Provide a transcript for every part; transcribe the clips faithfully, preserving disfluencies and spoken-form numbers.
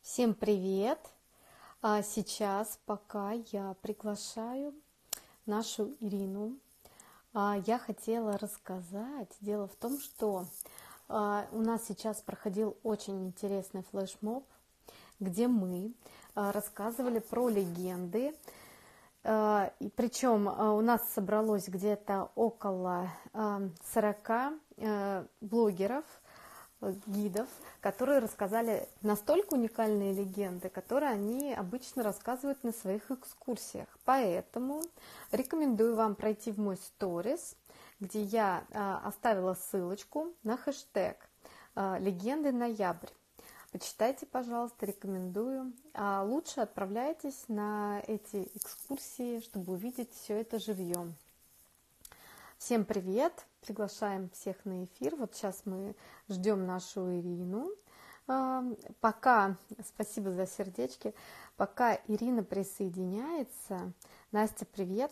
Всем привет! А сейчас, пока я приглашаю нашу Ирину, а, я хотела рассказать. Дело в том, что а, у нас сейчас проходил очень интересный флешмоб, где мы а, рассказывали про легенды. А, и причем а, у нас собралось где-то около а, сорока а, блогеров, гидов, которые рассказали настолько уникальные легенды, которые они обычно рассказывают на своих экскурсиях. Поэтому рекомендую вам пройти в мой сторис, где я а, оставила ссылочку на хэштег а, «Легенды ноябрь». Почитайте, пожалуйста, рекомендую. А лучше отправляйтесь на эти экскурсии, чтобы увидеть все это живьем. Всем привет! Приглашаем всех на эфир. Вот сейчас мы ждем нашу Ирину. Пока, спасибо за сердечки, пока Ирина присоединяется. Настя, привет!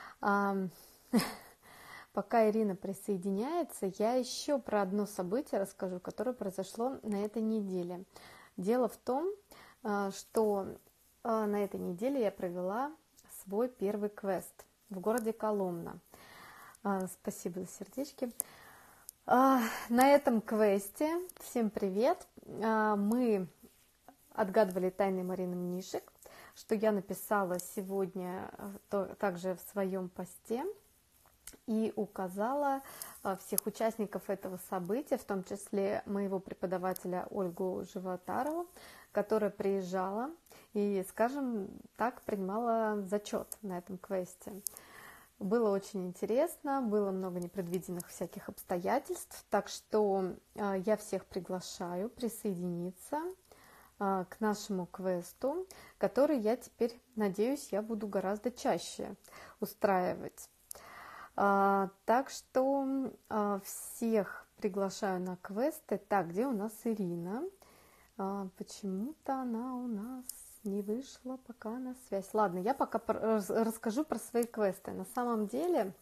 Пока Ирина присоединяется, я еще про одно событие расскажу, которое произошло на этой неделе. Дело в том, что на этой неделе я провела свой первый квест в городе Коломна. Спасибо за сердечки. На этом квесте, всем привет, мы отгадывали тайны Марины Мнишек, что я написала сегодня также в своем посте и указала всех участников этого события, в том числе моего преподавателя Ольгу Животарову, которая приезжала и, скажем так, принимала зачет на этом квесте. Было очень интересно, было много непредвиденных всяких обстоятельств, так что э, я всех приглашаю присоединиться э, к нашему квесту, который я теперь, надеюсь, я буду гораздо чаще устраивать. Э, так что э, всех приглашаю на квесты. Так, где у нас Ирина? Э, почему-то она у нас не вышла пока на связь. Ладно, я пока расскажу про свои квесты. На самом деле,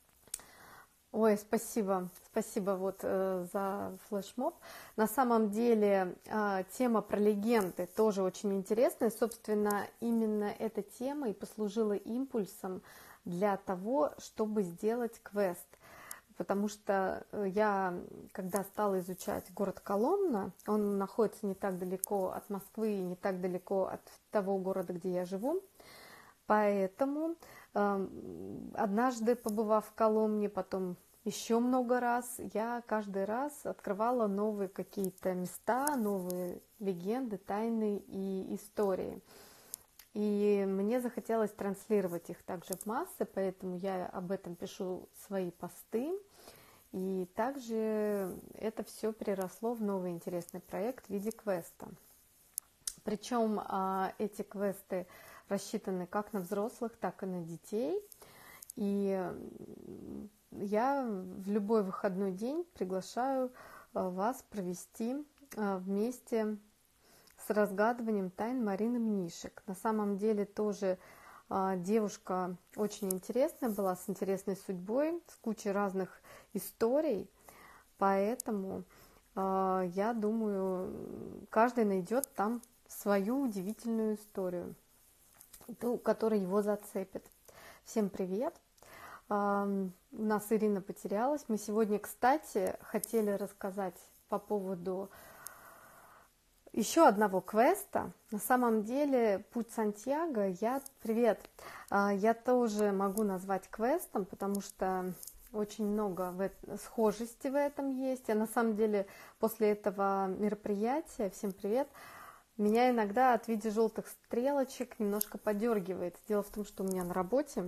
ой, спасибо, спасибо вот э, за флешмоб. На самом деле э, тема про легенды тоже очень интересная. Собственно, именно эта тема и послужила импульсом для того, чтобы сделать квест. Потому что я, когда стала изучать город Коломна, он находится не так далеко от Москвы и не так далеко от того города, где я живу. Поэтому э, однажды, побывав в Коломне, потом еще много раз, я каждый раз открывала новые какие-то места, новые легенды, тайны и истории. И мне захотелось транслировать их также в массы, поэтому я об этом пишу свои посты. И также это все переросло в новый интересный проект в виде квеста. Причем эти квесты рассчитаны как на взрослых, так и на детей. И я в любой выходной день приглашаю вас провести вместе с разгадыванием тайн Марины Мнишек. На самом деле тоже а, девушка очень интересная была, с интересной судьбой, с кучей разных историй, поэтому а, я думаю, каждый найдет там свою удивительную историю, ту, которая его зацепит. Всем привет! А, у нас Ирина потерялась. Мы сегодня, кстати, хотели рассказать по поводу еще одного квеста. На самом деле путь Сантьяго я, привет, я тоже могу назвать квестом, потому что очень много в это, схожести в этом есть. Я на самом деле после этого мероприятия, всем привет, меня иногда от вида желтых стрелочек немножко подергивает. Дело в том, что у меня на работе,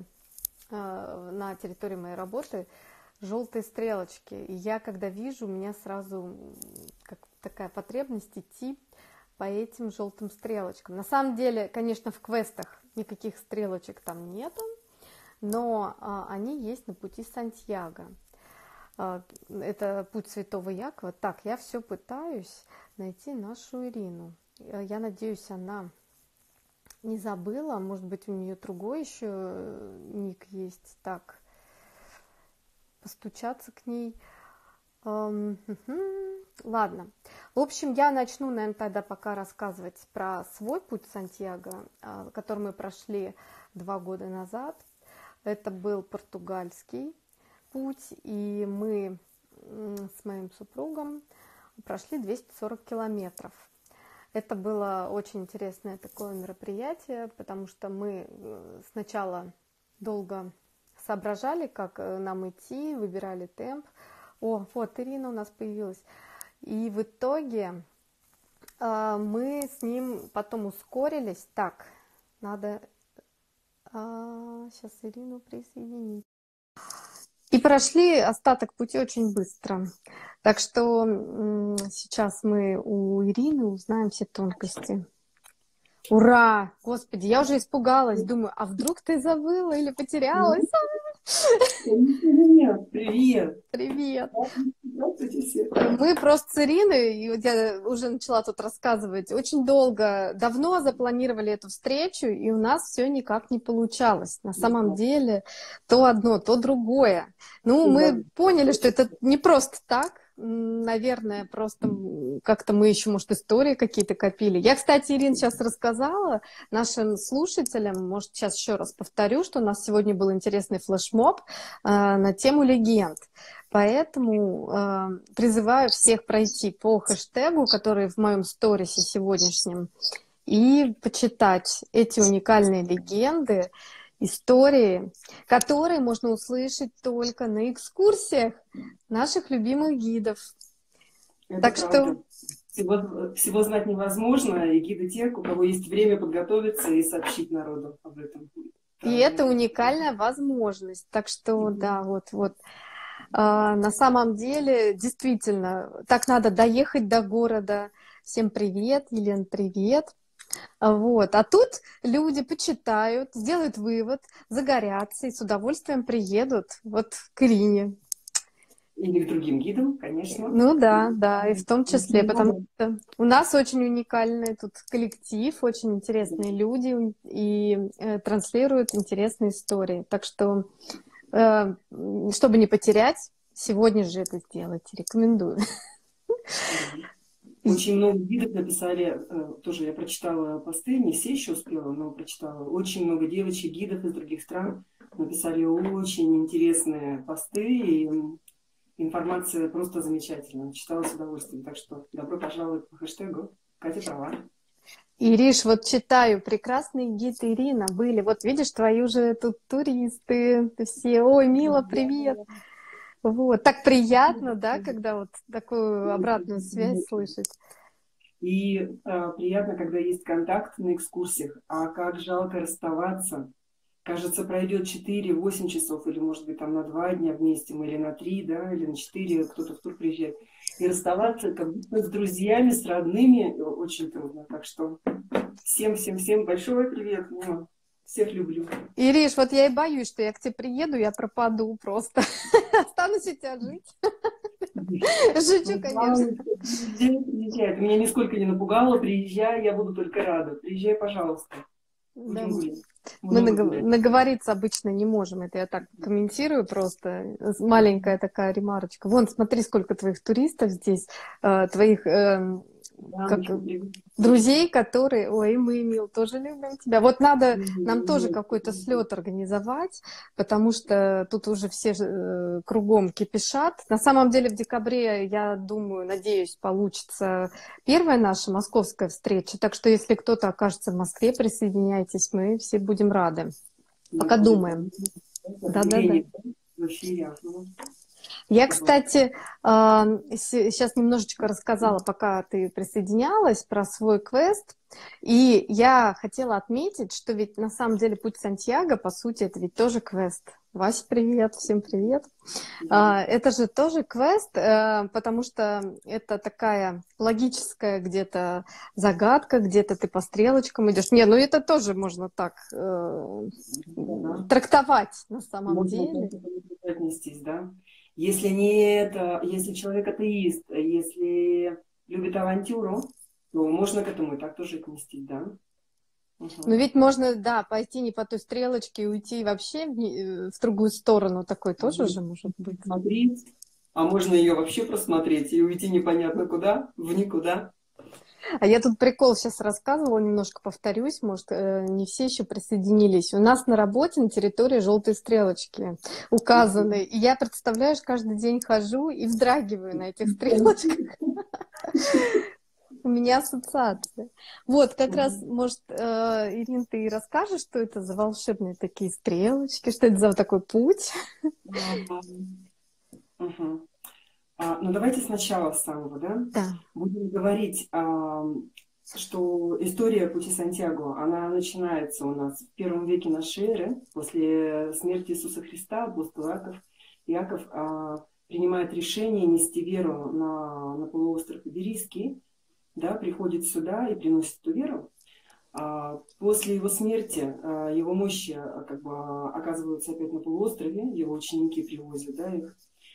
на территории моей работы, желтые стрелочки. И я, когда вижу, у меня сразу как такая потребность идти по этим желтым стрелочкам. На самом деле, конечно, в квестах никаких стрелочек там нету, но а, они есть на пути Сантьяго. А, это путь Святого Якова. Так, я все пытаюсь найти нашу Ирину. Я надеюсь, она не забыла. Может быть, у нее другой еще ник есть. Так, постучаться к ней. Ладно, В общем, я начну, наверное, тогда пока рассказывать про свой путь Сантьяго, который мы прошли два года назад. Это был португальский путь, и мы с моим супругом прошли двести сорок километров. Это было очень интересное такое мероприятие, потому что мы сначала долго соображали, как нам идти, выбирали темп. О, вот Ирина у нас появилась. И в итоге э, мы с ним потом ускорились. Так, надо э, сейчас Ирину присоединить. И прошли остаток пути очень быстро. Так что м, сейчас мы у Ирины узнаем все тонкости. Ура! Господи, я уже испугалась. Думаю, а вдруг ты забыла или потерялась? Привет! Привет! Привет! Здравствуйте все! Мы просто с Ириной, и вот я уже начала тут рассказывать, очень долго, давно запланировали эту встречу, и у нас все никак не получалось. На самом деле, то одно, то другое. Ну, мы поняли, что это не просто так. Наверное, просто как-то мы еще, может, истории какие-то копили. Я, кстати, Ирина сейчас рассказала нашим слушателям, может, сейчас еще раз повторю, что у нас сегодня был интересный флешмоб э, на тему легенд. Поэтому э, призываю всех пройти по хэштегу, который в моем сторисе сегодняшнем, и почитать эти уникальные легенды, истории, которые можно услышать только на экскурсиях наших любимых гидов. Это так правда. что всего, всего знать невозможно, и гиды те, у кого есть время подготовиться и сообщить народу об этом. И Правильно. это уникальная возможность. Так что, mm-hmm. да, вот, вот. А, на самом деле, действительно, так надо доехать до города. Всем привет, Елена, привет. Вот. А тут люди почитают, сделают вывод, загорятся и с удовольствием приедут вот к Ирине. Или к другим гидам, конечно. Ну да, да, и в том числе, потому что у нас очень уникальный тут коллектив, очень интересные люди и э, транслируют интересные истории. Так что, э, чтобы не потерять, сегодня же это сделать, рекомендую. Очень много гидов написали, тоже я прочитала посты, не все еще успела, но прочитала. Очень много девочек, гидов из других стран написали очень интересные посты, и информация просто замечательная. Читала с удовольствием. Так что добро пожаловать по хэштегу. Катя права. Ириш, вот читаю, прекрасный гид Ирина были. Вот видишь, твои уже тут туристы все. Ой, Мила, привет. Вот, так приятно, да, когда вот такую обратную связь слышать. И а, приятно, когда есть контакт на экскурсиях. А как жалко расставаться. Кажется, пройдет четыре-восемь часов, или, может быть, там на два дня вместе мы, или на три, да, или на четыре, кто-то в тур приезжает. И расставаться как будто с друзьями, с родными очень трудно. Так что всем-всем-всем большой привет. Всех люблю. Ириш, вот я и боюсь, что я к тебе приеду, я пропаду просто. Останусь у тебя жить. Шучу, конечно. Приезжай, приезжай. Ты меня нисколько не напугала. Приезжай, я буду только рада. Приезжай, пожалуйста. Да. Мы нагов... наговориться обычно не можем. Это я так комментирую просто. Маленькая такая ремарочка. Вон, смотри, сколько твоих туристов здесь, э, твоих э, да, как... друзей, которые... Ой, мы, Мил, тоже любим тебя. Вот надо mm-hmm. нам тоже какой-то слет организовать, потому что тут уже все э, кругом кипишат. На самом деле в декабре, я думаю, надеюсь, получится первая наша московская встреча. Так что если кто-то окажется в Москве, присоединяйтесь, мы все будем рады. Пока думаем. Да-да-да. Я, кстати, сейчас немножечко рассказала, пока ты присоединялась, про свой квест. И я хотела отметить, что ведь на самом деле путь Сантьяго, по сути, это ведь тоже квест. Вася, привет, всем привет. Mm-hmm. Это же тоже квест, потому что это такая логическая где-то загадка, где-то ты по стрелочкам идешь. Не, ну это тоже можно так э, mm-hmm. трактовать на самом можно деле. Отнестись, да? Если не это, если человек атеист, если любит авантюру, то можно к этому и так тоже отнестись, да? Угу. Ну ведь можно, да, пойти не по той стрелочке и уйти вообще в, в другую сторону, такой тоже же может быть. Смотреть, А можно ее вообще просмотреть и уйти непонятно куда, в никуда. А я тут прикол сейчас рассказывала, немножко повторюсь, может, э, не все еще присоединились. У нас на работе на территории желтые стрелочки указаны. И я, представляешь, каждый день хожу и вздрагиваю на этих стрелочках. У меня ассоциация. Вот, как раз, может, э, Ирина, ты и расскажешь, что это за волшебные такие стрелочки, что это за такой путь? Угу. А, ну, давайте сначала с самого, да? Да. Будем говорить, а, что история пути Сантьяго, она начинается у нас в первом веке нашей эры, после смерти Иисуса Христа. Апостол Иаков, Иаков а, принимает решение нести веру на, на полуостров Иберийский, да, приходит сюда и приносит эту веру. А, после его смерти а, его мощи а, как бы оказываются опять на полуострове, его ученики привозят, да, их.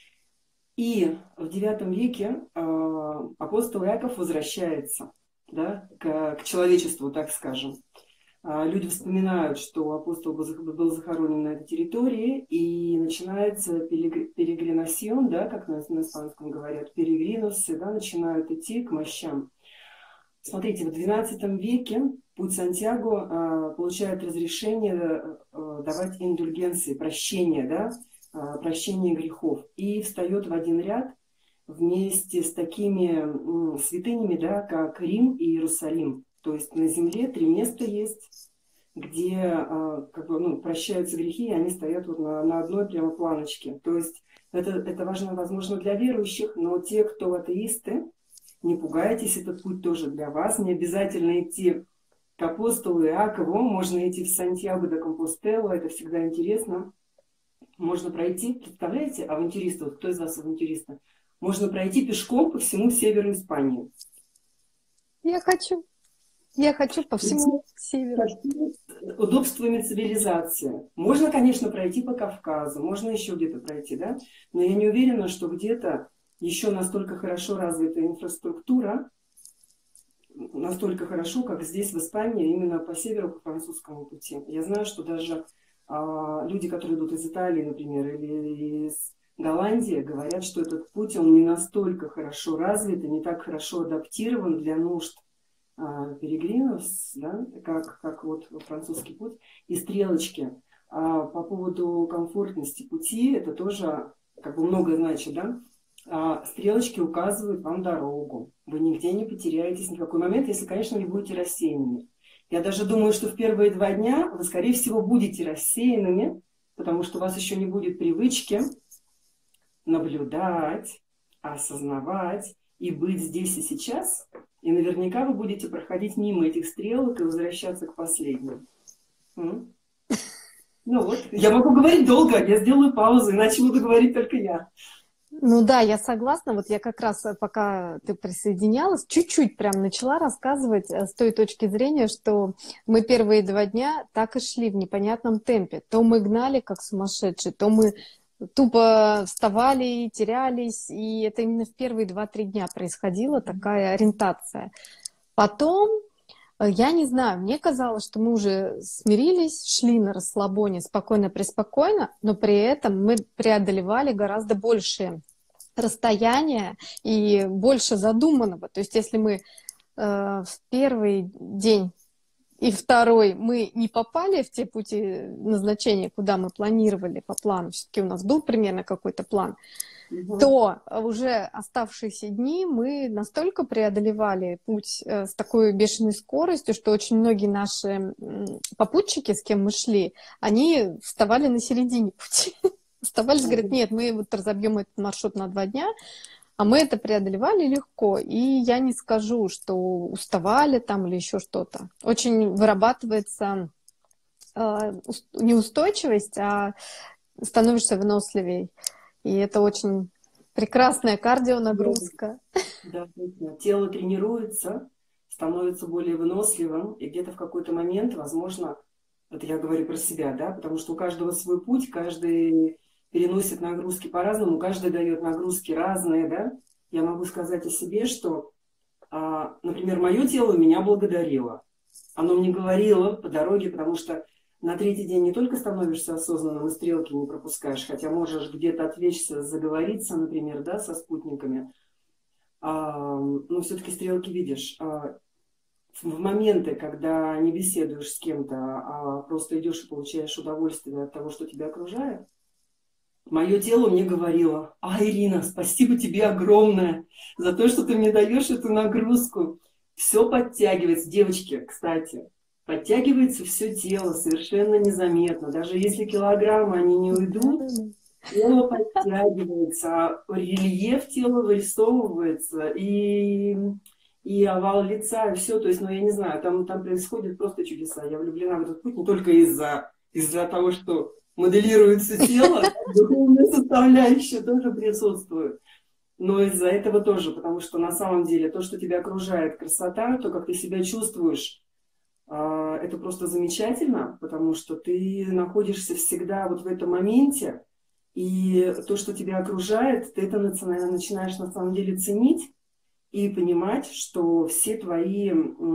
И в девятом веке э, апостол Иаков возвращается, да, к, к человечеству, так скажем. Э, люди вспоминают, что апостол был, был захоронен на этой территории, и начинается перегринасьон, да, как на, на испанском говорят, перегриносы, да, начинают идти к мощам. Смотрите, в двенадцатом веке путь Сантьяго э, получает разрешение э, давать индульгенции, прощение, да, прощение грехов, и встает в один ряд вместе с такими святынями, да, как Рим и Иерусалим. То есть на земле три места есть, где как бы, ну, прощаются грехи, и они стоят вот на, на одной прямо планочке. То есть это, это важно, возможно, для верующих, но те, кто атеисты, не пугайтесь, этот путь тоже для вас. Не обязательно идти к апостолу Иакову, можно идти в Сантьяго де Компостелло, это всегда интересно. Можно пройти, представляете, авантюристы, вот кто из вас авантюристы? Можно пройти пешком по всему северу Испании. Я хочу. Я хочу по всему северу. Удобствами цивилизации. Можно, конечно, пройти по Кавказу, можно еще где-то пройти, да? Но я не уверена, что где-то еще настолько хорошо развита инфраструктура, настолько хорошо, как здесь, в Испании, именно по северу, по французскому пути. Я знаю, что даже люди, которые идут из Италии, например, или из Голландии, говорят, что этот путь, он не настолько хорошо развит и не так хорошо адаптирован для нужд а, перегринов, да, как, как вот французский путь. И стрелочки. А, по поводу комфортности пути, это тоже как бы многое значит, да? А, стрелочки указывают вам дорогу. Вы нигде не потеряетесь ни в какой момент, если, конечно, не будете рассеянными. Я даже думаю, что в первые два дня вы, скорее всего, будете рассеянными, потому что у вас еще не будет привычки наблюдать, осознавать и быть здесь и сейчас. И наверняка вы будете проходить мимо этих стрелок и возвращаться к последним. М? Ну вот, я могу говорить долго, я сделаю паузу, иначе буду говорить только я. Ну да, я согласна. Вот я как раз, пока ты присоединялась, чуть-чуть прям начала рассказывать с той точки зрения, что мы первые два дня так и шли в непонятном темпе. То мы гнали как сумасшедшие, то мы тупо вставали, терялись. И это именно в первые два-три дня происходила такая ориентация. Потом, я не знаю, мне казалось, что мы уже смирились, шли на расслабоне спокойно-преспокойно, но при этом мы преодолевали гораздо большее расстояние и больше задуманного. То есть если мы э, в первый день и второй мы не попали в те пути назначения, куда мы планировали по плану, все-таки у нас был примерно какой-то план, угу. то уже оставшиеся дни мы настолько преодолевали путь э, с такой бешеной скоростью, что очень многие наши попутчики, с кем мы шли, они вставали на середине пути. Оставались, говорят, нет, мы вот разобьем этот маршрут на два дня, а мы это преодолевали легко. И я не скажу, что уставали там или еще что-то. Очень вырабатывается э, не устойчивость, а становишься выносливее. И это очень прекрасная кардионагрузка. Да, да, тело тренируется, становится более выносливым, и где-то в какой-то момент, возможно, это я говорю про себя, да, потому что у каждого свой путь, каждый переносит нагрузки по-разному, каждый дает нагрузки разные, да. Я могу сказать о себе, что, например, мое тело меня благодарило. Оно мне говорило по дороге, потому что на третий день не только становишься осознанным и стрелки не пропускаешь, хотя можешь где-то отвлечься, заговориться, например, да, со спутниками, а, но все-таки стрелки видишь. А, в моменты, когда не беседуешь с кем-то, а просто идешь и получаешь удовольствие от того, что тебя окружает, мое тело мне говорило: а, Ирина, спасибо тебе огромное за то, что ты мне даешь эту нагрузку. Все подтягивается. Девочки, кстати, подтягивается все тело совершенно незаметно. Даже если килограммы, они не уйдут, тело подтягивается, а рельеф тела вырисовывается, и, и овал лица, и все. То есть, ну, я не знаю, там, там происходит просто чудеса. Я влюблена в этот путь не только из-за из-за того, что моделируется тело, духовная составляющая тоже присутствует. Но из-за этого тоже, потому что на самом деле то, что тебя окружает, красота, то, как ты себя чувствуешь, это просто замечательно, потому что ты находишься всегда вот в этом моменте, и то, что тебя окружает, ты это начинаешь на самом деле ценить и понимать, что все твои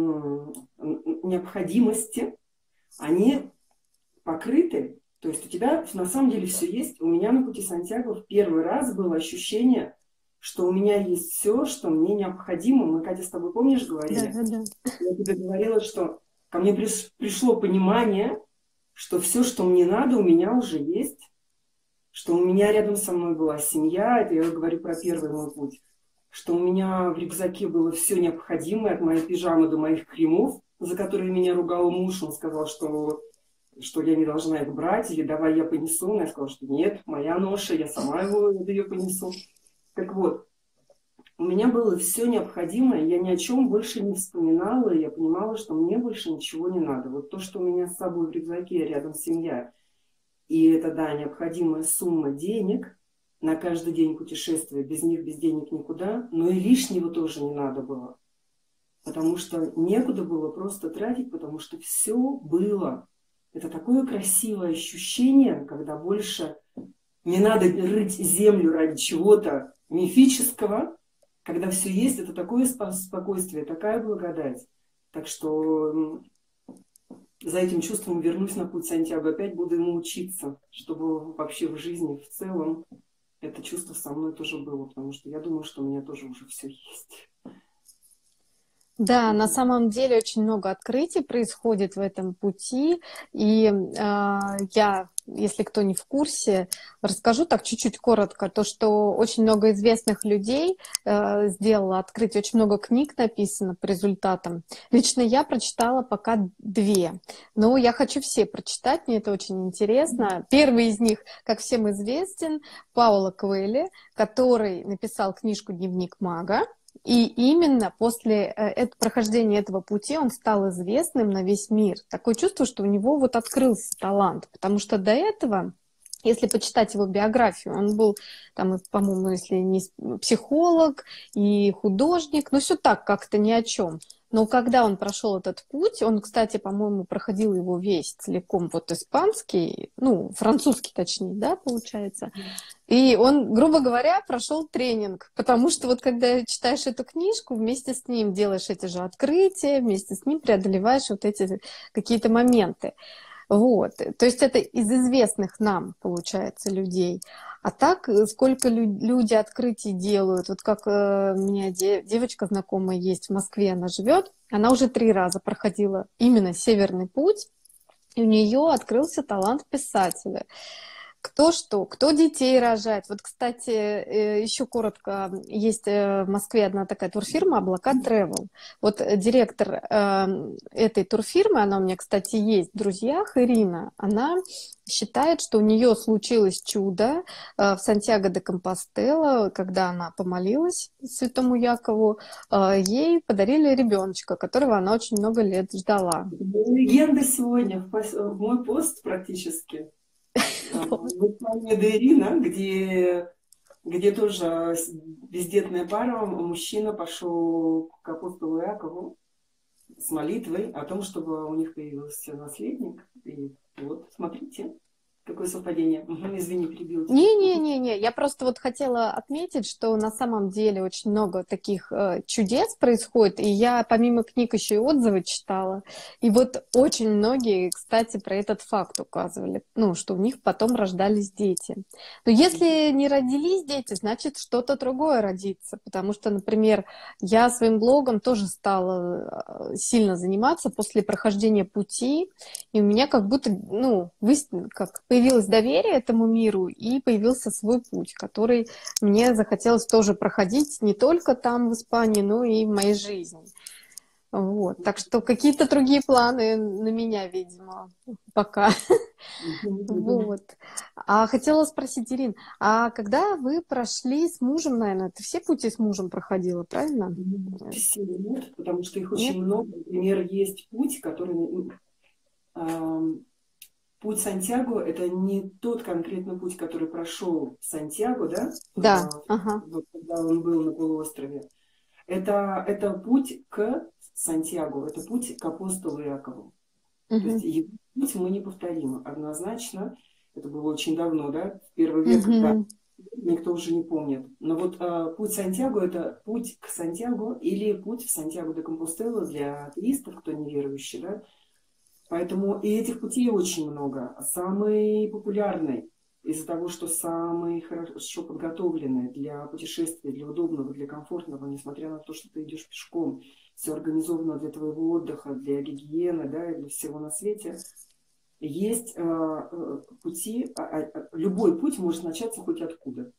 необходимости, они покрыты. То есть у тебя на самом деле все есть. У меня на пути Сантьяго в первый раз было ощущение, что у меня есть все, что мне необходимо. Мы, Катя, с тобой, помнишь, говорили? Да, да. Я тебе говорила, что ко мне приш, пришло понимание, что все, что мне надо, у меня уже есть. Что у меня рядом со мной была семья. Это я говорю про первый мой путь. Что у меня в рюкзаке было все необходимое, от моей пижамы до моих кремов, за которые меня ругал муж. Он сказал, что... что я не должна их брать, или давай я понесу. Но я сказала, что нет, моя ноша, я сама его, ее понесу. Так вот, у меня было все необходимое, я ни о чем больше не вспоминала, и я понимала, что мне больше ничего не надо. Вот то, что у меня с собой в рюкзаке, рядом семья, и это, да, необходимая сумма денег на каждый день путешествия, без них, без денег никуда, но и лишнего тоже не надо было. Потому что некуда было просто тратить, потому что все было. Это такое красивое ощущение, когда больше не надо рыть землю ради чего-то мифического, когда все есть, это такое спокойствие, такая благодать. Так что за этим чувством вернусь на путь Сантьяго, опять буду ему учиться, чтобы вообще в жизни в целом это чувство со мной тоже было, потому что я думаю, что у меня тоже уже все есть. Да, на самом деле очень много открытий происходит в этом пути, и э, я, если кто не в курсе, расскажу так чуть-чуть коротко, то, что очень много известных людей э, сделало открытие, очень много книг написано по результатам. Лично я прочитала пока две, но я хочу все прочитать, мне это очень интересно. Первый из них, как всем известен, Пауло Коэльо, который написал книжку «Дневник мага». И именно после э, прохождения этого пути он стал известным на весь мир. Такое чувство, что у него вот открылся талант, потому что до этого, если почитать его биографию, он был, там, по-моему, если не психолог и художник, но все так, как-то ни о чем. Но когда он прошел этот путь, он, кстати, по-моему, проходил его весь целиком, вот испанский, ну, французский точнее, да, получается. И он, грубо говоря, прошел тренинг, потому что вот когда читаешь эту книжку, вместе с ним делаешь эти же открытия, вместе с ним преодолеваешь вот эти какие-то моменты. Вот. То есть это из известных нам, получается, людей. А так, сколько лю- люди открытий делают. Вот как э, у меня де- девочка знакомая есть в Москве, она живет, она уже три раза проходила именно Северный путь, и у нее открылся талант писателя. Кто что, кто детей рожает. Вот, кстати, еще коротко, есть в Москве одна такая турфирма «Облака Travel». Вот директор этой турфирмы, она у меня, кстати, есть в друзьях, Ирина, она считает, что у нее случилось чудо в Сантьяго-де-Компостелло, когда она помолилась святому Якову, ей подарили ребеночка, которого она очень много лет ждала. Легенда сегодня в мой пост практически. В Испании до Ирина, где, где тоже бездетная пара, мужчина пошел к апостолу Иакову с молитвой о том, чтобы у них появился наследник. И вот, смотрите, Какое совпадение. Угу, извини, перебил тебя. Не-не-не-не, я просто вот хотела отметить, что на самом деле очень много таких э, чудес происходит, и я помимо книг еще и отзывы читала, и вот очень многие, кстати, про этот факт указывали, ну, что у них потом рождались дети. Но если не родились дети, значит, что-то другое родится, потому что, например, я своим блогом тоже стала э, сильно заниматься после прохождения пути, и у меня как будто, ну, выс- как появилось доверие этому миру, и появился свой путь, который мне захотелось тоже проходить не только там, в Испании, но и в моей жизни. Вот. Так что какие-то другие планы на меня, видимо, пока. Вот. А хотела спросить, Ирин, а когда вы прошли с мужем, наверное, ты все пути с мужем проходила, правильно? Все нет, потому что их Нет? очень много. Например, есть путь, который... ам, Путь Сантьяго – это не тот конкретно путь, который прошел Сантьяго, да, Да. в- Ага. вот когда он был на полуострове. Это, это путь к Сантьяго, это путь к апостолу Иакову. То есть Мгм. его путь мы не повторим. Однозначно, это было очень давно, да, в первый век, когда Мгм. никто уже не помнит. Но вот а, путь Сантьяго – это путь к Сантьяго или путь в Сантьяго де Компостелло для атеистов, кто неверующий, да. Поэтому и этих путей очень много. Самый популярный из-за того, что самый хорошо подготовленный для путешествия, для удобного, для комфортного, несмотря на то, что ты идешь пешком, все организовано для твоего отдыха, для гигиены, да, и для всего на свете. Есть э, э, пути, а, а, любой путь может начаться хоть откуда.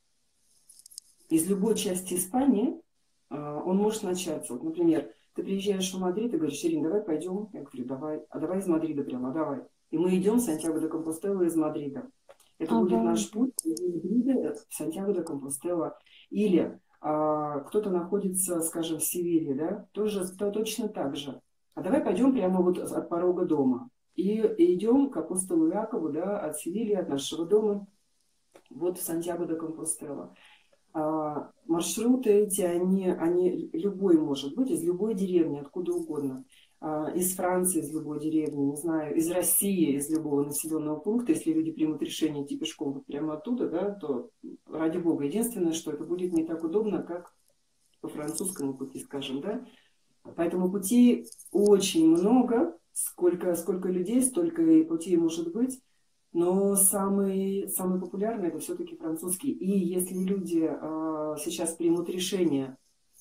Из любой части Испании э, он может начаться. Вот, например, ты приезжаешь в Мадрид и говоришь: Ирина, давай пойдем. Я говорю: давай. А давай из Мадрида прямо, давай. И мы идем в Сантьяго де Компостелло из Мадрида. Это будет Ага. наш путь из Мадрида в Сантьяго де Компостелло. Или а, кто-то находится, скажем, в Севилье, да, тоже то, точно так же. А давай пойдем прямо вот от порога дома. И, и идем к апостолу Иакову, да, от Севильи, от нашего дома, вот в Сантьяго де Компостелло. А, маршруты эти, они, они любой может быть, из любой деревни, откуда угодно. А, из Франции, из любой деревни, не знаю, из России, из любого населенного пункта. Если люди примут решение идти пешком вот прямо оттуда, да, то ради бога. Единственное, что это будет не так удобно, как по французскому пути, скажем, да. Поэтому путей очень много. Сколько, сколько людей, столько и путей может быть. Но самый, самый популярный это все-таки французский. И если люди э, сейчас примут решение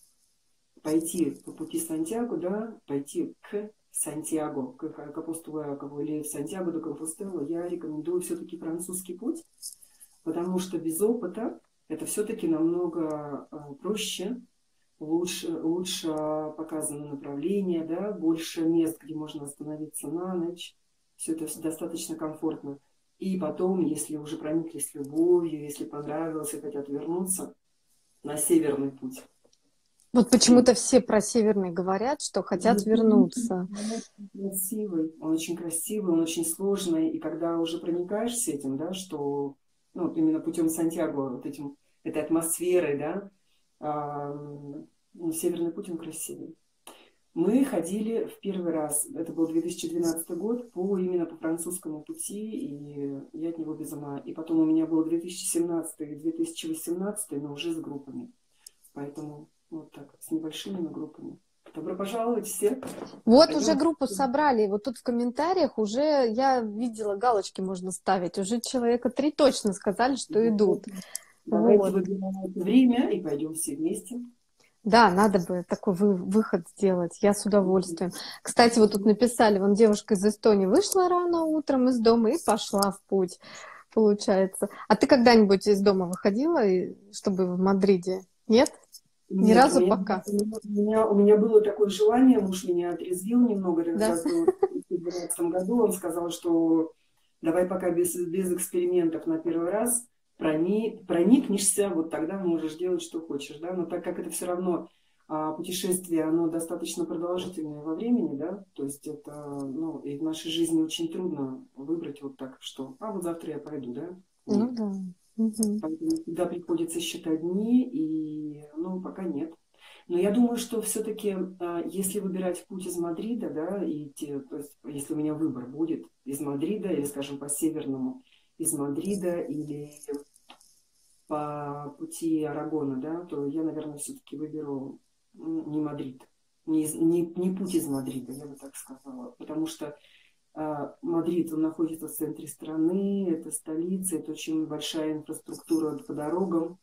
пойти по пути Сантьяго, да, пойти к Сантьяго, к, к апостолу Иакову или в Сантьяго до Компостелло, я рекомендую все-таки французский путь, потому что без опыта это все-таки намного э, проще, лучше, лучше показано направление, да, больше мест, где можно остановиться на ночь. Все это достаточно комфортно. И потом, если уже прониклись любовью, если понравилось и хотят вернуться, на северный путь. Вот почему-то все про Северный говорят, что хотят вернуться. Он очень красивый, он очень красивый, он очень сложный. И когда уже проникаешься этим, да, что, ну, вот именно путем Сантьяго, вот этим, этой атмосферой, да, а, ну, Северный путь, он красивый. Мы ходили в первый раз, это был две тысячи двенадцатый год, по, именно по французскому пути, и я от него без ума. И потом у меня был две тысячи семнадцатый и две тысячи восемнадцатый, но уже с группами. Поэтому вот так, с небольшими группами. Добро пожаловать все. Вот Пойдем. уже группу собрали, вот тут в комментариях уже я видела, галочки можно ставить, уже человека три точно сказали, что идут. Давайте Вот. выбираем время и пойдем все вместе. Да, надо бы такой вы, выход сделать, я с удовольствием. Кстати, вот тут написали, вон девушка из Эстонии вышла рано утром из дома и пошла в путь, получается. А ты когда-нибудь из дома выходила, и- чтобы в Мадриде? Нет? Ни Нет, у разу меня, пока? у меня, у меня было такое желание, муж меня отрезвил немного, это как Да? раз было в две тысячи двенадцатом году, он сказал, что давай пока без, без экспериментов на первый раз, прони, проникнешься, вот тогда можешь делать, что хочешь, да, но так как это все равно а, путешествие, оно достаточно продолжительное во времени, да, то есть это, ну, и в нашей жизни очень трудно выбрать вот так, что, а вот завтра я пойду, да, Ну нет. да. Мгм. Поэтому всегда приходится считать дни, и, ну, пока нет. Но я думаю, что все-таки, если выбирать путь из Мадрида, да, и идти, то есть, если у меня выбор будет из Мадрида или, скажем, по Северному, из Мадрида или по пути Арагона, да, то я, наверное, все-таки выберу не Мадрид, не, из- не, не путь из Мадрида, я бы так сказала. Потому что а, Мадрид, он находится в центре страны, это столица, это очень большая инфраструктура по дорогам.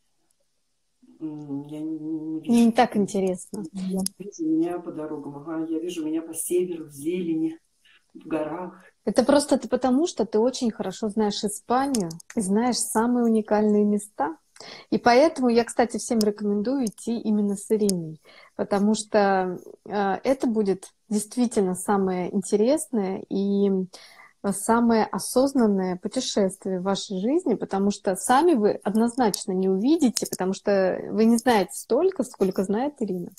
М, Я не, не Мне не вижу. так интересно. Я вижу меня по дорогам, ага, я вижу меня по северу, в зелени, в горах. Это просто ты потому, что ты очень хорошо знаешь Испанию и знаешь самые уникальные места. И поэтому я, кстати, всем рекомендую идти именно с Ириной, потому что э, это будет действительно самое интересное и э, самое осознанное путешествие в вашей жизни, потому что сами вы однозначно не увидите, потому что вы не знаете столько, сколько знает Ирина.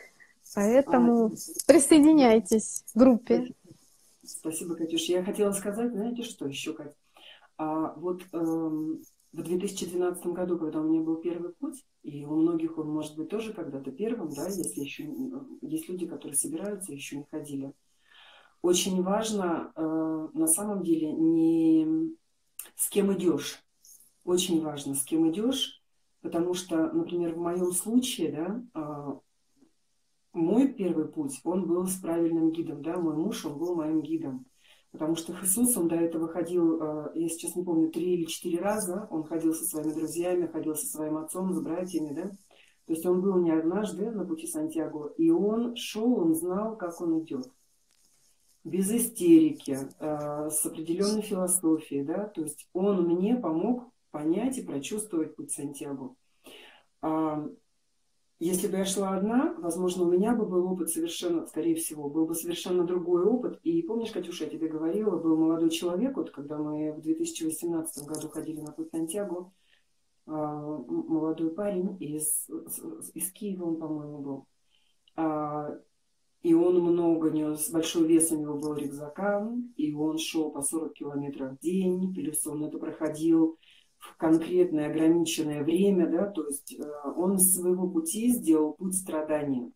А, Поэтому присоединяйтесь к группе. спасибо, Катюш. Я хотела сказать, знаете, что еще, Катя? А вот эм, в две тысячи двенадцатом году, когда у меня был первый путь, и у многих он может быть тоже когда-то первым, да, если еще не- есть люди, которые собираются и еще не ходили. Очень важно э, на самом деле не с кем идешь. Очень важно, с кем идешь, потому что, например, в моем случае, да, а, мой первый путь, он был с правильным гидом, да, мой муж, он был моим гидом. Потому что Иисус, он до этого ходил, э, я сейчас не помню, три или четыре раза, он ходил со своими друзьями, ходил со своим отцом, с братьями, да. То есть он был не однажды на пути Сантьяго, и он шел, он знал, как он идет. Без истерики, э, с определенной философией, да. То есть он мне помог понять и прочувствовать путь Сантьяго. А, Если бы я шла одна, возможно, у меня бы был опыт совершенно, скорее всего, был бы совершенно другой опыт. И помнишь, Катюша, я тебе говорила, был молодой человек, вот когда мы в две тысячи восемнадцатом году ходили на путь Сантьяго, а, м- молодой парень из, с- из Киева, он, по-моему, был. А, И он много нес, большой вес у него был рюкзака, и он шел по сорок километров в день, плюс он это проходил в конкретное ограниченное время, да, то есть э, он из своего пути сделал путь страдания.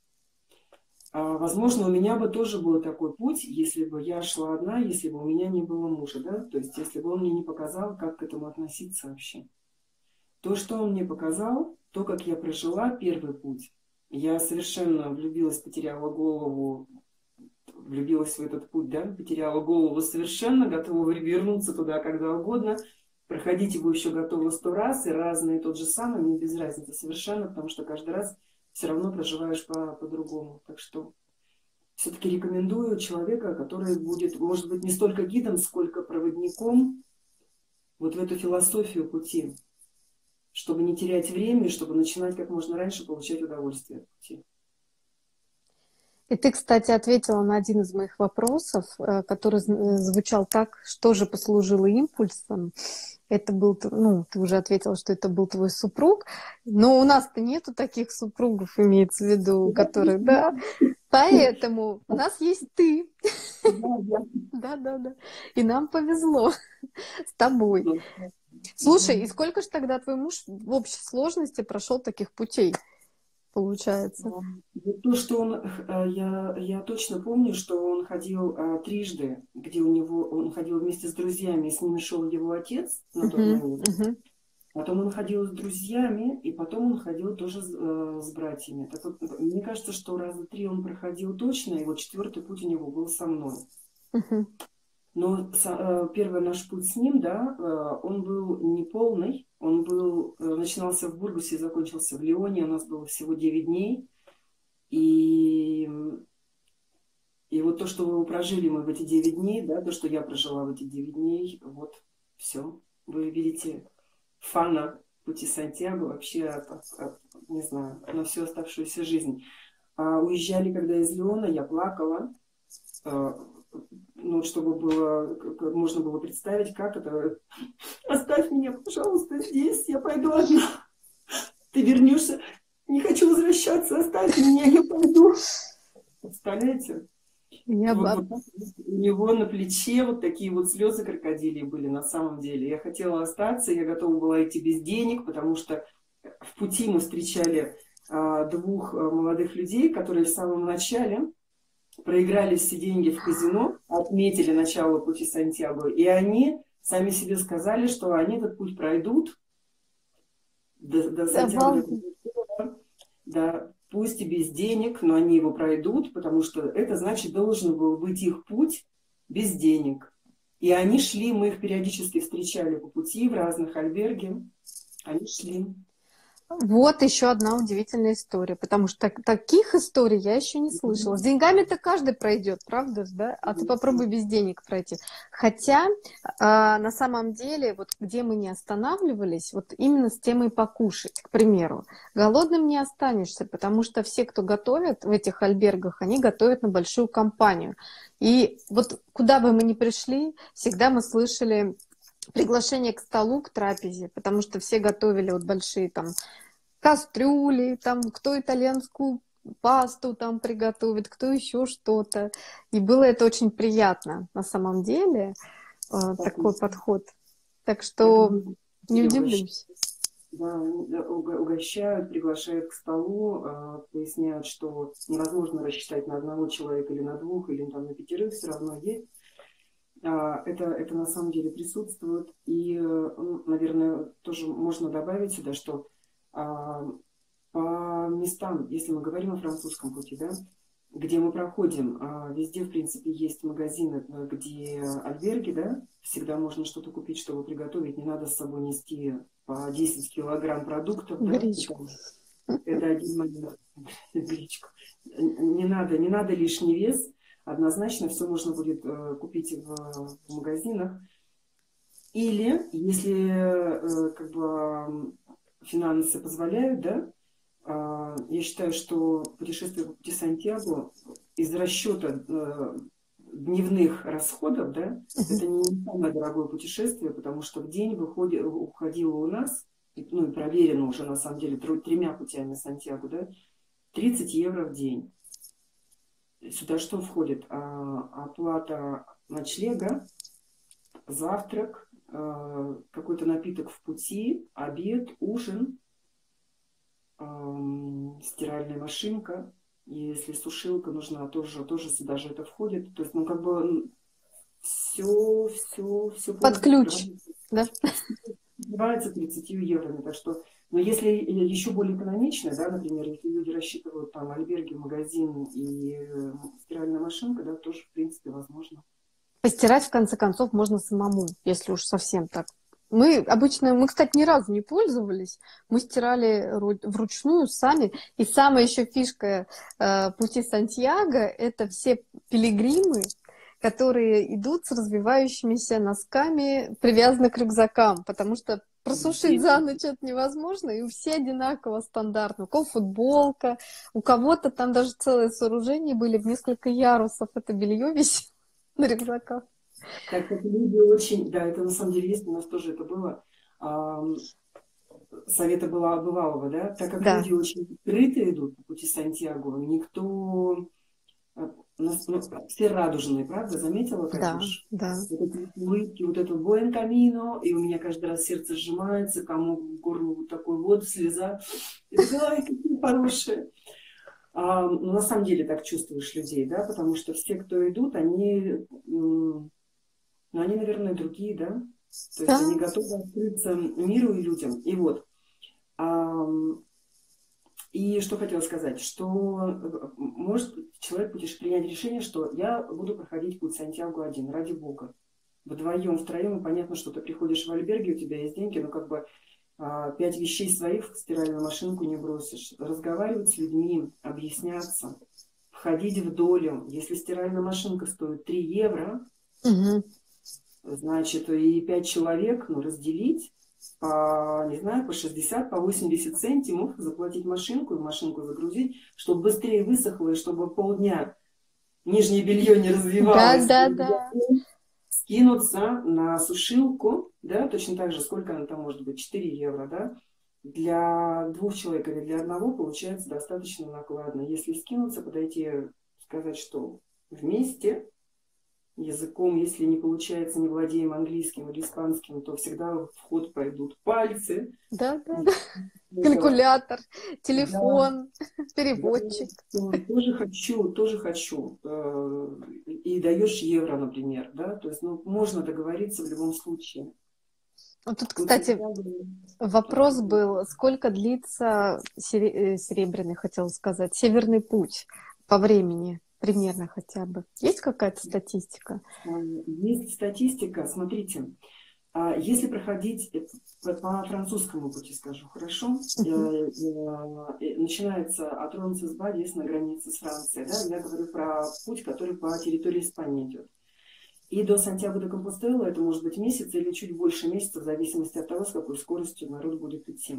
А, возможно, у меня бы тоже был такой путь, если бы я шла одна, если бы у меня не было мужа, да, то есть если бы он мне не показал, как к этому относиться вообще. То, что он мне показал, то, как я прожила первый путь, я совершенно влюбилась, потеряла голову, влюбилась в этот путь, да, потеряла голову совершенно, готова вернуться туда когда угодно, проходить его еще готова сто раз, и разные тот же самый, мне без разницы совершенно, потому что каждый раз все равно проживаешь по- по-другому. Так что все-таки рекомендую человека, который будет, может быть, не столько гидом, сколько проводником вот в эту философию пути, чтобы не терять время, чтобы начинать как можно раньше получать удовольствие от пути. И ты, кстати, ответила на один из моих вопросов, э, который з- э, звучал так, что же послужило импульсом. Это был, т- ну, ты уже ответила, что это был твой супруг, но у нас-то нету таких супругов, имеется в виду, которые, да, поэтому у нас есть ты, да-да-да, и нам повезло с тобой. Слушай, и сколько же тогда твой муж в общей сложности прошел таких путей, получается? Вот то, что он, э, я, я точно помню, что он ходил а, трижды, где у него, он ходил вместе с друзьями, и с ними шел его отец на тот Мгм, момент. мгм. Потом он ходил с друзьями, и потом он ходил тоже с, э, с братьями. Так вот, мне кажется, что раза три он проходил точно, и вот четвертый путь у него был со мной. Мгм. Но со- э, первый наш путь с ним, да, э, он был неполный. Он был, э, начинался в Бургусе и закончился в Лионе. У нас было всего девять дней. И, и вот то, что прожили мы в эти девять дней, да, то, что я прожила в эти девять дней, вот все. Вы видите фана пути Сантьяго вообще, от- от- от, не знаю, на всю оставшуюся жизнь. А уезжали, когда из Лиона, я плакала. э, ну, вот чтобы было, как можно было представить, как это. Оставь меня, пожалуйста, здесь, я пойду одна. Ты вернешься. Не хочу возвращаться, оставь меня, я пойду. Представляете? Я Вот, бы вот так вот у него на плече вот такие вот слезы крокодилии были на самом деле. Я хотела остаться, я готова была идти без денег, потому что в пути мы встречали а, двух а, молодых людей, которые в самом начале проиграли все деньги в казино, отметили начало пути Сантьяго, и они сами себе сказали, что они этот путь пройдут до, до Сантьяго, да, пусть и без денег, но они его пройдут, потому что это значит должен был быть их путь без денег. И они шли, мы их периодически встречали по пути в разных альберге, они шли. Вот еще одна удивительная история, потому что так, таких историй я еще не слышала. С деньгами-то каждый пройдет, правда же, да? А ты попробуй без денег пройти. Хотя э, на самом деле, вот где мы не останавливались, вот именно с темой покушать, к примеру, голодным не останешься, потому что все, кто готовят в этих альбергах, они готовят на большую компанию. И вот куда бы мы ни пришли, всегда мы слышали приглашение к столу, к трапезе, потому что все готовили вот большие там кастрюли, там кто итальянскую пасту там приготовит, кто еще что-то. И было это очень приятно на самом деле, э, такой подход. Так что не удивлюсь. Да, угощают, приглашают к столу, поясняют, что невозможно рассчитать на одного человека или на двух, или там на пятерых, все равно есть. Это, это на самом деле присутствует. И, наверное, тоже можно добавить сюда, что по местам, если мы говорим о французском пути, да, где мы проходим, везде, в принципе, есть магазины, где альберги, да, всегда можно что-то купить, чтобы приготовить. Не надо с собой нести по десять килограмм продуктов. Гречку. Да, это, это один момент. Гречку. Не надо, не надо лишний вес. Однозначно все можно будет э, купить в, в магазинах. Или, если э, как бы финансы позволяют, да, э, я считаю, что путешествие по пути Сантьяго из расчета э, дневных расходов, да, uh-huh. это не самое дорогое путешествие, потому что в день выходит, уходило у нас, ну и проверено уже на самом деле тремя путями Сантьяго, да, тридцать евро в день. Сюда что входит? Оплата ночлега, завтрак, какой-то напиток в пути, обед, ужин, стиральная машинка. Если сушилка нужна, тоже, тоже сюда же это входит. То есть, ну, как бы все, все, все под ключ, да? Называется тридцатью евро. Так что, но если еще более экономично, да, например, если люди рассчитывают там альберги, магазин и стиральная машинка, да, тоже, в принципе, возможно. Постирать, в конце концов, можно самому, если уж совсем так. Мы обычно, мы, кстати, ни разу не пользовались. Мы стирали вручную сами. И самая еще фишка э, пути Сантьяго – это все пилигримы, которые идут с развивающимися носками, привязаны к рюкзакам, потому что просушить за ночь это невозможно, и у всех одинаково стандартно. У кого футболка, у кого-то там даже целые сооружения были в несколько ярусов, это белье висит на рюкзаках. Так как люди очень, да, это на самом деле есть, у нас тоже это было, а, совета была бывалого, да, так как да. люди очень открыто идут по пути Сантьяго, никто, ну, все радужные, правда, заметила, Катюш? Да, да. Вот эти улыбки, вот это «Буэн камино», и у меня каждый раз сердце сжимается, кому в горло вот такой вот слеза, и такая, ай, какие хорошие. А, ну, на самом деле так чувствуешь людей, да, потому что все, кто идут, они... Но они, наверное, другие, да? То есть да. они готовы открыться миру и людям. И вот. А, и что хотела сказать, что может человек принять решение, что я буду проходить путь Сантьяго один, ради Бога. Вдвоем, втроем, и понятно, что ты приходишь в альберге, у тебя есть деньги, но как бы а, пять вещей своих в стиральную машинку не бросишь. Разговаривать с людьми, объясняться, входить в долю. Если стиральная машинка стоит три евро, угу. значит, и пять человек, ну, разделить по, не знаю, по шестьдесят, по восемьдесят центимов, заплатить машинку и машинку загрузить, чтобы быстрее высохло, и чтобы полдня нижнее белье не развивалось. Да, да, да. Скинуться на сушилку, да, точно так же, сколько она там может быть, четыре евро, да, для двух человек или для одного получается достаточно накладно. Если скинуться, подойти, сказать, что вместе, языком, если не получается, не владеем английским или испанским, то всегда в ход пойдут пальцы. Да, да, да. Калькулятор, телефон, да. переводчик. Да, тоже хочу, тоже хочу. И передаешь евро, например, да, то есть, ну, можно договориться в любом случае. Вот тут, Тут кстати, всегда было вопрос открыто. был, сколько длится сере- э, серебряный, хотела сказать, Северный путь по времени, примерно хотя бы. Есть какая-то статистика? А, Есть статистика, смотрите, а если проходить э, по по французскому пути, скажу, хорошо, Э, Мгм. э, э, начинается от Ронцесба, здесь на границе с Францией, да, я говорю про путь, который по территории Испании идет. И до Сантьяго де Компостела это может быть месяц или чуть больше месяца, в зависимости от того, с какой скоростью народ будет идти.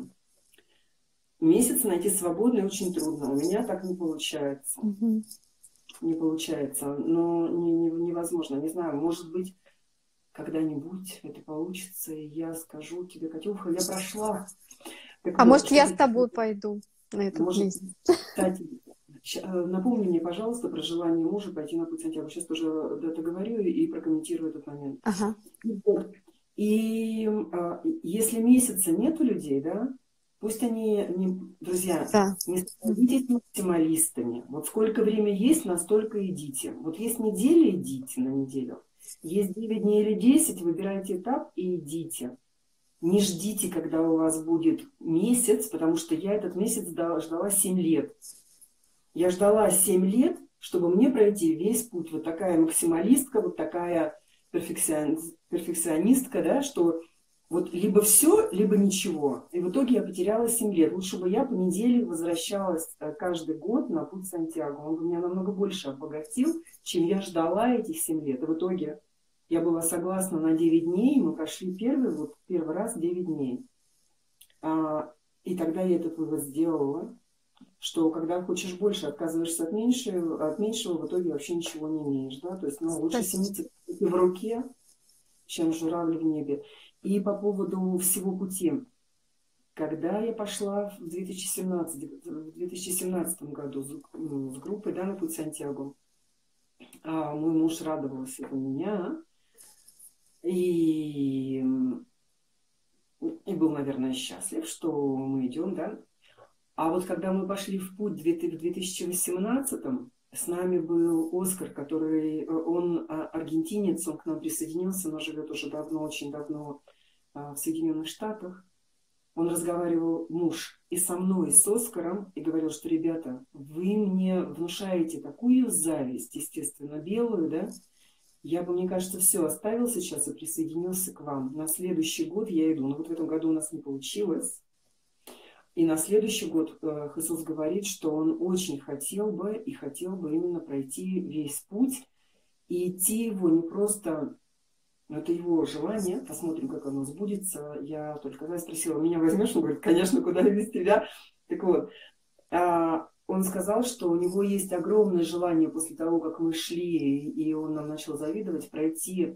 Месяц найти свободный очень трудно. У меня так не получается. Мгм. Не получается. Но не, не- невозможно. Не знаю, может быть, когда-нибудь это получится, и я скажу тебе, Катюха, я прошла. Так А вот, может, я с чтобы... тобой пойду на этот Может, месяц? кстати, щ- э, напомни мне, пожалуйста, про желание мужа пойти на путь Сантьяго. Сейчас тоже это говорю и прокомментирую этот момент. Ага, Вот. И а, если месяца нету людей, да, пусть они, не, друзья, да. не Мгм. становитесь максималистами. Вот сколько времени есть, настолько идите. Вот есть неделя, идите на неделю. Есть девять дней или десять, выбирайте этап и идите. Не ждите, когда у вас будет месяц, потому что я этот месяц ждала, ждала семь лет. Я ждала семь лет, чтобы мне пройти весь путь. Вот такая максималистка, вот такая перфекционист, перфекционистка, да, что вот либо все, либо ничего. И в итоге я потеряла семь лет. Лучше бы я по неделе возвращалась э, каждый год на путь Сантьяго. Он бы меня намного больше обогатил, чем я ждала этих семь лет. И в итоге я была согласна на девять дней, мы прошли первый, вот первый раз девять дней. А, и тогда я этот вывод сделала, что когда хочешь больше, отказываешься от меньшего, от меньшего, в итоге вообще ничего не имеешь, да, то есть, ну, лучше Кстати, синицы в руке, чем журавли в небе. И по поводу всего пути, когда я пошла в две тысячи семнадцатом, в две тысячи семнадцатом году с, ну, с группой, да, на путь Сантьяго, а мой муж радовался за меня, и, и был, наверное, счастлив, что мы идем, да. А вот когда мы пошли в путь в две тысячи восемнадцатом, с нами был Оскар, который, он а, аргентинец, он к нам присоединился, но живет уже давно, очень давно а, в Соединенных Штатах. Он разговаривал, муж, и со мной, и с Оскаром, и говорил, что, ребята, вы мне внушаете такую зависть, естественно, белую, да, я бы, мне кажется, все оставил сейчас и присоединился к вам. На следующий год я иду. Но вот в этом году у нас не получилось. И на следующий год э, Иисус говорит, что он очень хотел бы и хотел бы именно пройти весь путь и идти его не просто, ну, это его желание, посмотрим, как оно сбудется. Я только когда спросила, меня возьмешь? Он говорит, конечно, куда без тебя. Так вот, а, он сказал, что у него есть огромное желание после того, как мы шли, и он нам начал завидовать, пройти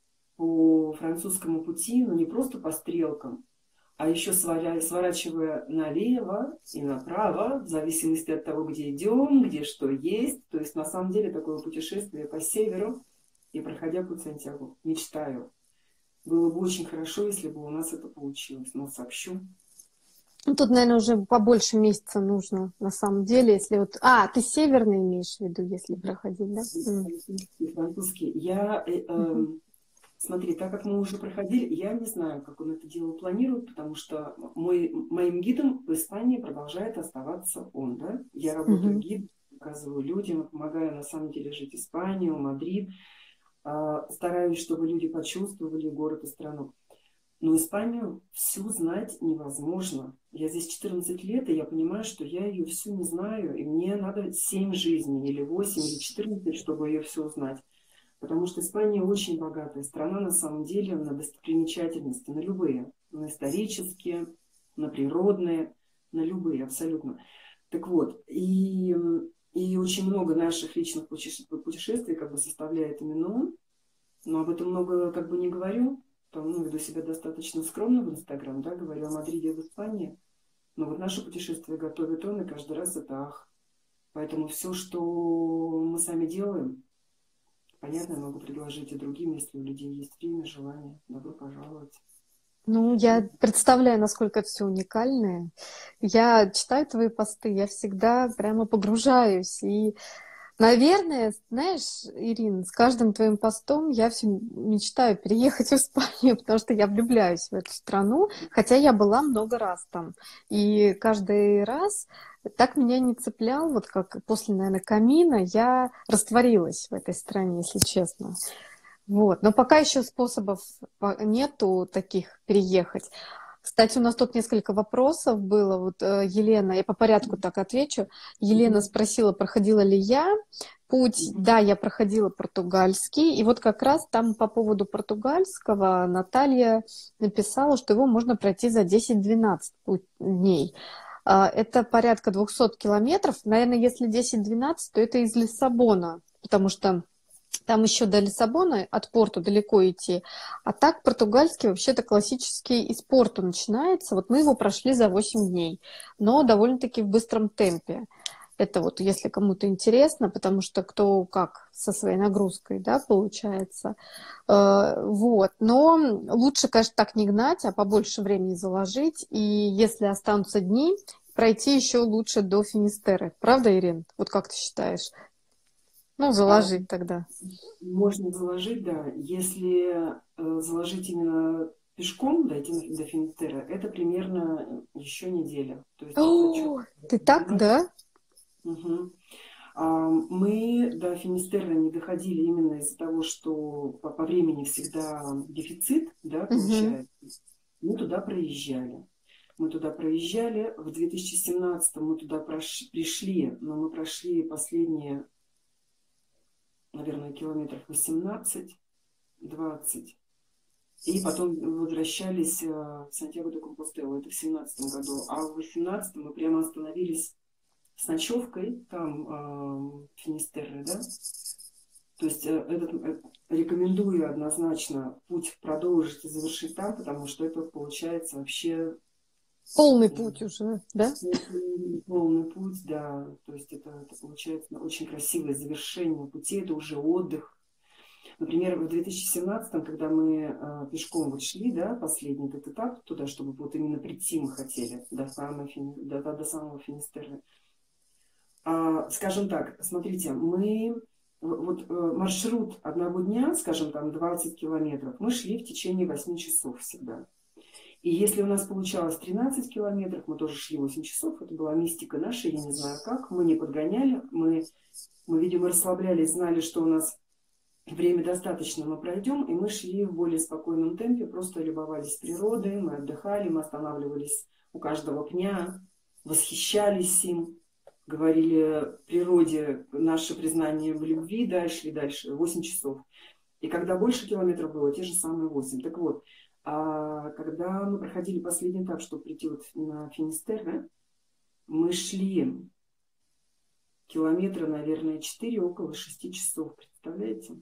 по французскому пути, но не просто по стрелкам, а еще сворачивая налево и направо, в зависимости от того, где идем, где что есть. То есть, на самом деле, такое путешествие по северу и проходя путь Сантьяго. Мечтаю. Было бы очень хорошо, если бы у нас это получилось. Но сообщу. ну, тут, наверное, уже побольше месяца нужно, на самом деле, если вот... А, ты северный имеешь в виду, если проходить, да? М. Французский, французский. Я, э, э, Мгм. смотри, так как мы уже проходили, я не знаю, как он это дело планирует, потому что мой, моим гидом в Испании продолжает оставаться он, да? Я работаю Мгм. гидом, показываю людям, помогаю на самом деле жить Испанию, Мадрид, а, стараюсь, чтобы люди почувствовали город и страну. Но Испанию всю знать невозможно. Я здесь четырнадцать лет, и я понимаю, что я ее всю не знаю, и мне надо семь жизней, или восемь, или четырнадцать, чтобы ее все узнать. Потому что Испания очень богатая страна, на самом деле, на достопримечательности, на любые, на исторические, на природные, на любые абсолютно. Так вот, и, и очень много наших личных путешествий как бы составляет именно он, но об этом много как бы не говорю, там, ну, веду себя достаточно скромно в Инстаграм, да, говорю о Мадриде и в Испании, но вот наше путешествие готовит он, и каждый раз это ах. Поэтому все, что мы сами делаем, понятно, я могу предложить и другим, если у людей есть время, желание. Добро пожаловать. Ну, я представляю, насколько это все уникальное. Я читаю твои посты, я всегда прямо погружаюсь. И Наверное, знаешь, Ирина, с каждым твоим постом я все мечтаю переехать в Испанию, потому что я влюбляюсь в эту страну, хотя я была много раз там. И каждый раз так меня не цеплял, вот как после, наверное, камина, я растворилась в этой стране, если честно. Вот. Но пока еще способов по- нету таких переехать. Кстати, у нас тут несколько вопросов было. Вот э, Елена, я по порядку так отвечу. Елена Мгм. спросила, проходила ли я путь. Мгм. Да, я проходила португальский. И вот как раз там по поводу португальского Наталья написала, что его можно пройти за десять-двенадцать путь- дней. А, Это порядка двухсот километров. Наверное, если десять-двенадцать, то это из Лиссабона, потому что там еще до Лиссабона от Порту далеко идти. А так португальский вообще-то классический из Порту начинается. Вот мы его прошли за восемь дней, но довольно-таки в быстром темпе. Это вот если кому-то интересно, потому что кто как со своей нагрузкой, да, получается. Э, Вот. Но лучше, конечно, так не гнать, а побольше времени заложить. И если останутся дни, пройти еще лучше до Финистеры. Правда, Ирин? Вот как ты считаешь? Ну, А, заложить тогда. можно заложить, да. Если э, заложить именно пешком, дойти на- до Финитера, это примерно еще неделя. То есть это О, четко. ты так, да? Мгм. А, Мы до Финистерра не доходили именно из-за того, что по, по времени всегда дефицит, да, Мгм. получается. Мы туда проезжали. Мы туда проезжали. В две тысячи семнадцатом мы туда прош- пришли, но мы прошли последние, наверное, километров восемнадцать-двадцать. И потом возвращались э, в Сантьяго де Компостелло. Это в семнадцатом году. А в восемнадцатом мы прямо остановились с ночевкой, там э, Финистерры, да. То есть э, этот, э, рекомендую однозначно путь продолжить и завершить там, потому что это получается вообще Полный э, путь уже, да? полный, полный путь, да. То есть это, это получается очень красивое завершение пути, это уже отдых. Например, в две тысячи семнадцатом, когда мы э, пешком вот шли, да, последний этот этап туда, чтобы вот именно прийти мы хотели до самого, фини, до, до, до самого Финистерра. А, скажем так, смотрите, мы вот э, маршрут одного дня, скажем там двадцать километров, мы шли в течение восьми часов всегда. И если у нас получалось тринадцать километров, мы тоже шли восемь часов, это была мистика наша, я не знаю как, мы не подгоняли, мы, мы видимо, расслаблялись, знали, что у нас время достаточно, мы пройдем, и мы шли в более спокойном темпе, просто любовались природой, мы отдыхали, мы останавливались у каждого пня, восхищались им, говорили природе наше признание в любви, дальше и дальше, восемь часов. И когда больше километров было, те же самые восемь. Так вот, а когда мы проходили последний этап, чтобы прийти вот на Финистерре, мы шли километра, наверное, четыре, около шести часов, представляете?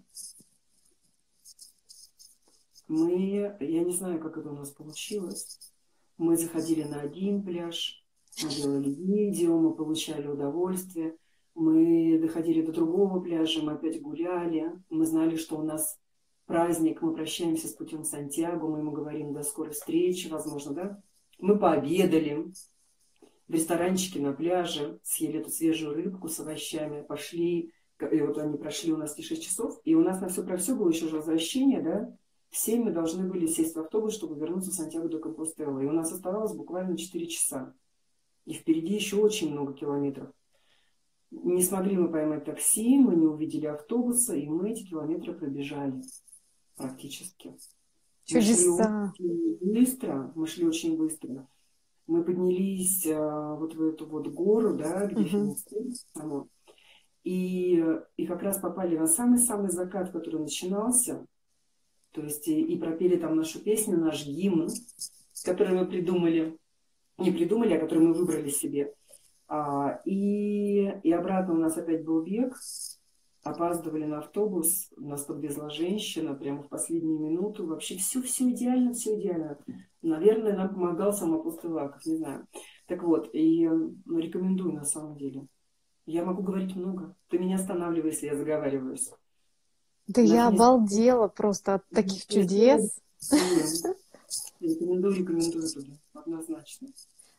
Мы, я не знаю, как это у нас получилось. Мы заходили на один пляж, мы делали видео, мы получали удовольствие. Мы доходили до другого пляжа, мы опять гуляли. Мы знали, что у нас праздник, мы прощаемся с путем Сантьяго, мы ему говорим до скорой встречи, возможно, да? Мы пообедали в ресторанчике на пляже, съели эту свежую рыбку с овощами, пошли, и вот они прошли у нас эти шесть часов, и у нас на все про все было еще же возвращение, да, в семь мы должны были сесть в автобус, чтобы вернуться в Сантьяго де Компостелло, и у нас оставалось буквально четыре часа, и впереди еще очень много километров. Не смогли мы поймать такси, мы не увидели автобуса, и мы эти километры пробежали практически. Мы шли Чудеса. очень быстро, мы шли очень быстро. Мы поднялись а, вот в эту вот гору, да, где Мгм. Финист само. И, и как раз попали на самый-самый закат, который начинался. То есть и, и пропели там нашу песню, наш гимн, который мы придумали. Не придумали, а который мы выбрали себе. А, и, и обратно у нас опять был бег. Опаздывали на автобус, нас подвезла женщина прямо в последнюю минуту. Вообще все, все идеально, все идеально. Наверное, нам помогал сам апостол Иаков, не знаю. Так вот, и ну, рекомендую на самом деле. Я могу говорить много. Ты меня останавливай, если я заговариваюсь. Да На я Финистере, обалдела просто от на таких Финистере чудес. рекомендую, рекомендую туда, однозначно.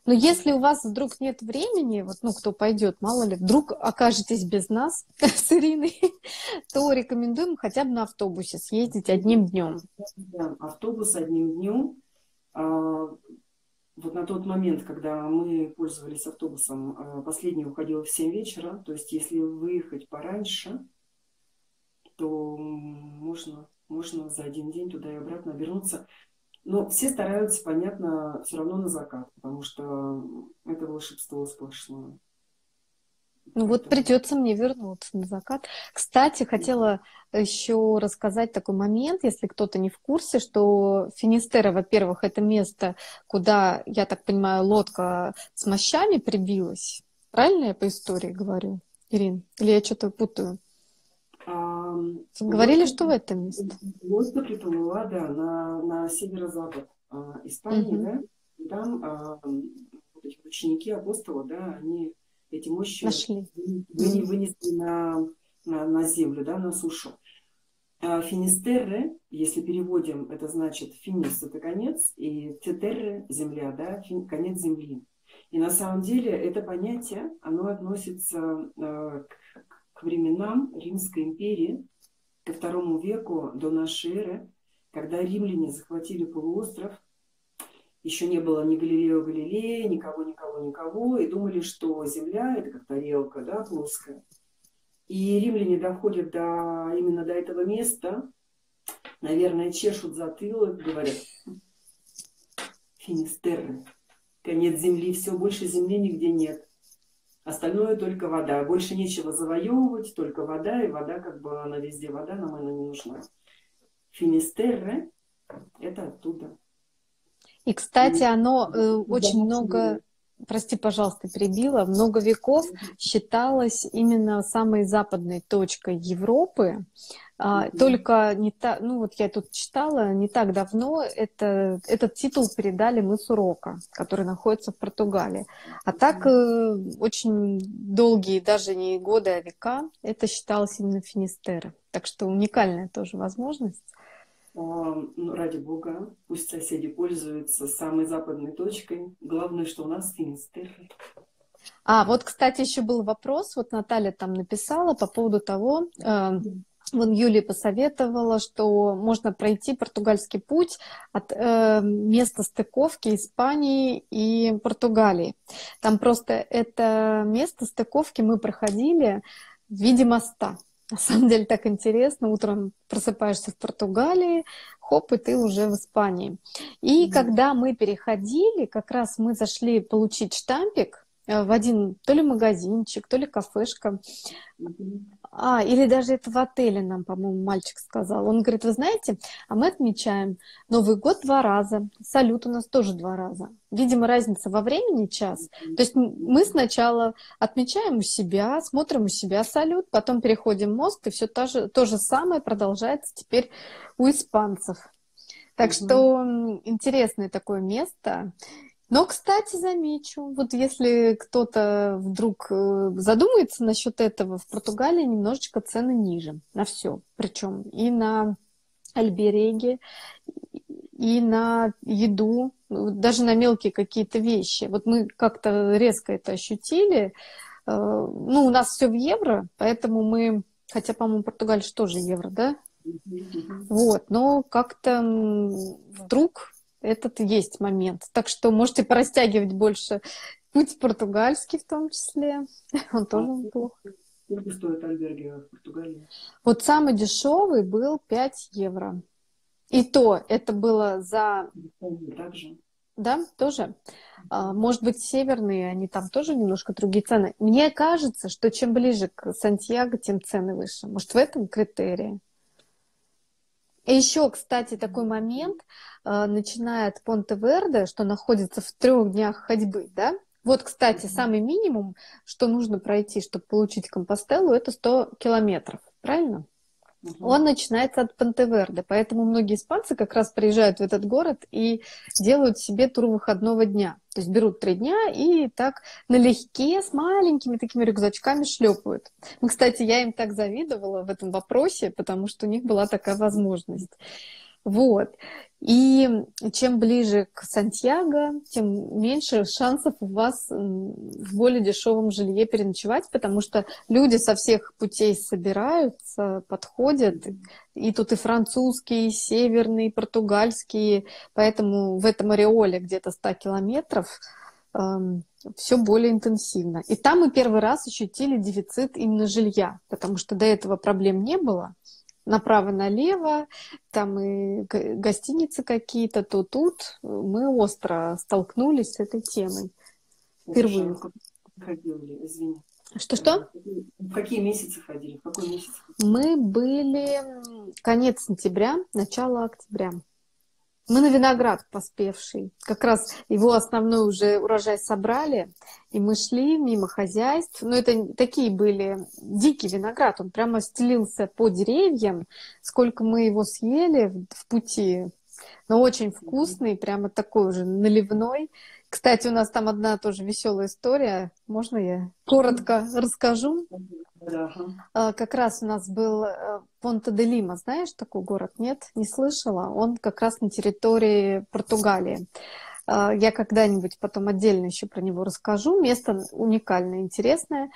Но если у вас вдруг нет времени, вот, ну, кто пойдет, мало ли, вдруг окажетесь без нас с Ириной, то рекомендуем хотя бы на автобусе съездить одним днем. Да, автобус одним днем. А, вот на тот момент, когда мы пользовались автобусом, а, последний уходил в семь вечера. То есть, если выехать пораньше, то можно, можно за один день туда и обратно вернуться. Но все стараются, понятно, все равно на закат, потому что это волшебство сплошное. Ну вот Поэтому... придется мне вернуться на закат. Кстати, хотела еще рассказать такой момент, если кто-то не в курсе, что Финистерра, во-первых, это место, куда, я так понимаю, лодка с мощами прибилась. Правильно я по истории говорю, Ирин? Или я что-то путаю? А, Говорили, лодка, что в этом месте? лодка приплыла, да, на, на северо-запад а, Испании, Угу. да, и там а, вот эти ученики апостола, да, они эти мощи Нашли. вы, вынесли на, на, на землю, да, на сушу. А Финистерре, если переводим, это значит финис – это конец, и тетерре – земля, да, фин, конец земли. И на самом деле это понятие, оно относится э, к, к временам Римской империи, ко второму веку до нашей эры, когда римляне захватили полуостров, еще не было ни Галилео Галилея, никого, никого, никого, и думали, что земля – это как тарелка, да, плоская. И римляне доходят до, именно до этого места, наверное, чешут затылок, говорят: Финистерре, конец земли, все, больше земли нигде нет. Остальное только вода. Больше нечего завоевывать, только вода, и вода, как бы она везде вода, нам она не нужна. Финистерре – это оттуда. И, кстати, оно э, очень много, прости, пожалуйста, перебила, много веков считалось именно самой западной точкой Европы. А, Mm-hmm. Только не так, ну вот я тут читала, не так давно это, этот титул передали мысу Рока, который находится в Португалии. А так э, очень долгие, даже не годы, а века, это считалось именно Финистерре. Так что уникальная тоже возможность. Ну, ради бога, пусть соседи пользуются самой западной точкой. Главное, что у нас Финистерре. А, вот, кстати, еще был вопрос, вот Наталья там написала по поводу того, э, вон Юлия посоветовала, что можно пройти португальский путь от э, места стыковки Испании и Португалии. Там просто это место стыковки мы проходили в виде моста. На самом деле так интересно. Утром просыпаешься в Португалии, хоп, и ты уже в Испании. И mm-hmm. когда мы переходили, как раз мы зашли получить штампик в один то ли магазинчик, то ли кафешка. Mm-hmm. А, или даже это в отеле нам, по-моему, мальчик сказал. Он говорит: вы знаете, а мы отмечаем Новый год два раза, салют у нас тоже два раза. Видимо, разница во времени час. То есть мы сначала отмечаем у себя, смотрим у себя салют, потом переходим мост, и все то же, то же самое продолжается теперь у испанцев. Так mm-hmm. что интересное такое место. Но, кстати, замечу, вот если кто-то вдруг задумается насчет этого, в Португалии немножечко цены ниже на все, причем и на альбереги, и на еду, даже на мелкие какие-то вещи. Вот мы как-то резко это ощутили. Ну, у нас все в евро, поэтому мы, хотя, по-моему, Португалия тоже евро, да? Вот, но как-то вдруг этот есть момент. Так что можете порастягивать больше путь португальский в том числе. Он тоже неплох. Сколько стоит альберги в Португалии? Вот самый дешевый был пять евро. И то это было за... Так же. Да, тоже. Может быть, северные, они там тоже немножко другие цены. Мне кажется, что чем ближе к Сантьяго, тем цены выше. Может, в этом критерии? И еще, кстати, такой момент, начиная от Понте-Верде, что находится в трех днях ходьбы, да? Вот, кстати, самый минимум, что нужно пройти, чтобы получить Компостеллу, это сто километров, правильно? Uh-huh. Он начинается от Понте-Верде, поэтому многие испанцы как раз приезжают в этот город и делают себе тур выходного дня. То есть берут три дня и так налегке с маленькими такими рюкзачками шлепают. Ну, кстати, я им так завидовала в этом вопросе, потому что у них была такая возможность. Вот. И чем ближе к Сантьяго, тем меньше шансов у вас в более дешевом жилье переночевать, потому что люди со всех путей собираются, подходят. И тут и французские, и северные, и португальские. Поэтому в этом ореоле где-то ста километров эм, все более интенсивно. И там мы первый раз ощутили дефицит именно жилья, потому что до этого проблем не было. Направо-налево, там и гостиницы какие-то, то тут мы остро столкнулись с этой темой впервые. Ходили, извини. Что-что? В какие месяцы ходили? В какой месяц? Мы были конец сентября, начало октября. Мы на виноград поспевший. Как раз его основной уже урожай собрали, и мы шли мимо хозяйств. Но это такие были дикий виноград, он прямо стелился по деревьям. Сколько мы его съели в пути. Но очень вкусный, прямо такой уже наливной. Кстати, у нас там одна тоже веселая история. Можно я коротко расскажу? Uh-huh. Как раз у нас был Понта-де-Лима, знаешь такой город? Нет, не слышала. Он как раз на территории Португалии. Я когда-нибудь потом отдельно еще про него расскажу. Место уникальное, интересное.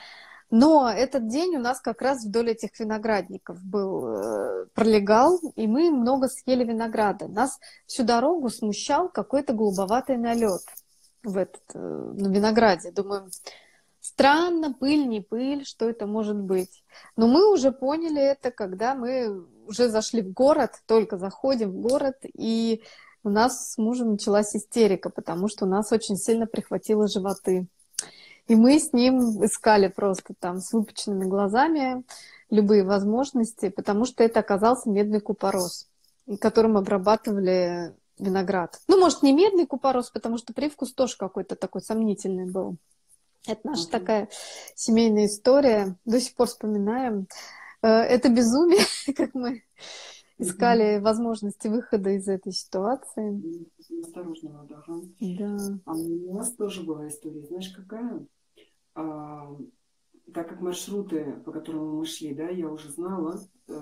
Но этот день у нас как раз вдоль этих виноградников был, пролегал, и мы много съели винограда. Нас всю дорогу смущал какой-то голубоватый налет в этот, на винограде. Думаю, странно, пыль, не пыль, что это может быть. Но мы уже поняли это, когда мы уже зашли в город, только заходим в город, и у нас с мужем началась истерика, потому что у нас очень сильно прихватило животы. И мы с ним искали просто там с выпученными глазами любые возможности, потому что это оказался медный купорос, которым обрабатывали виноград. Ну, может, не медный купорос, потому что привкус тоже какой-то такой сомнительный был. Это наша uh-huh. такая семейная история. До сих пор вспоминаем. Это безумие, как мы искали uh-huh. возможности выхода из этой ситуации. Осторожно надо, ага. Да. А у нас тоже была история. Знаешь, какая? А, так как маршруты, по которым мы шли, да, я уже знала,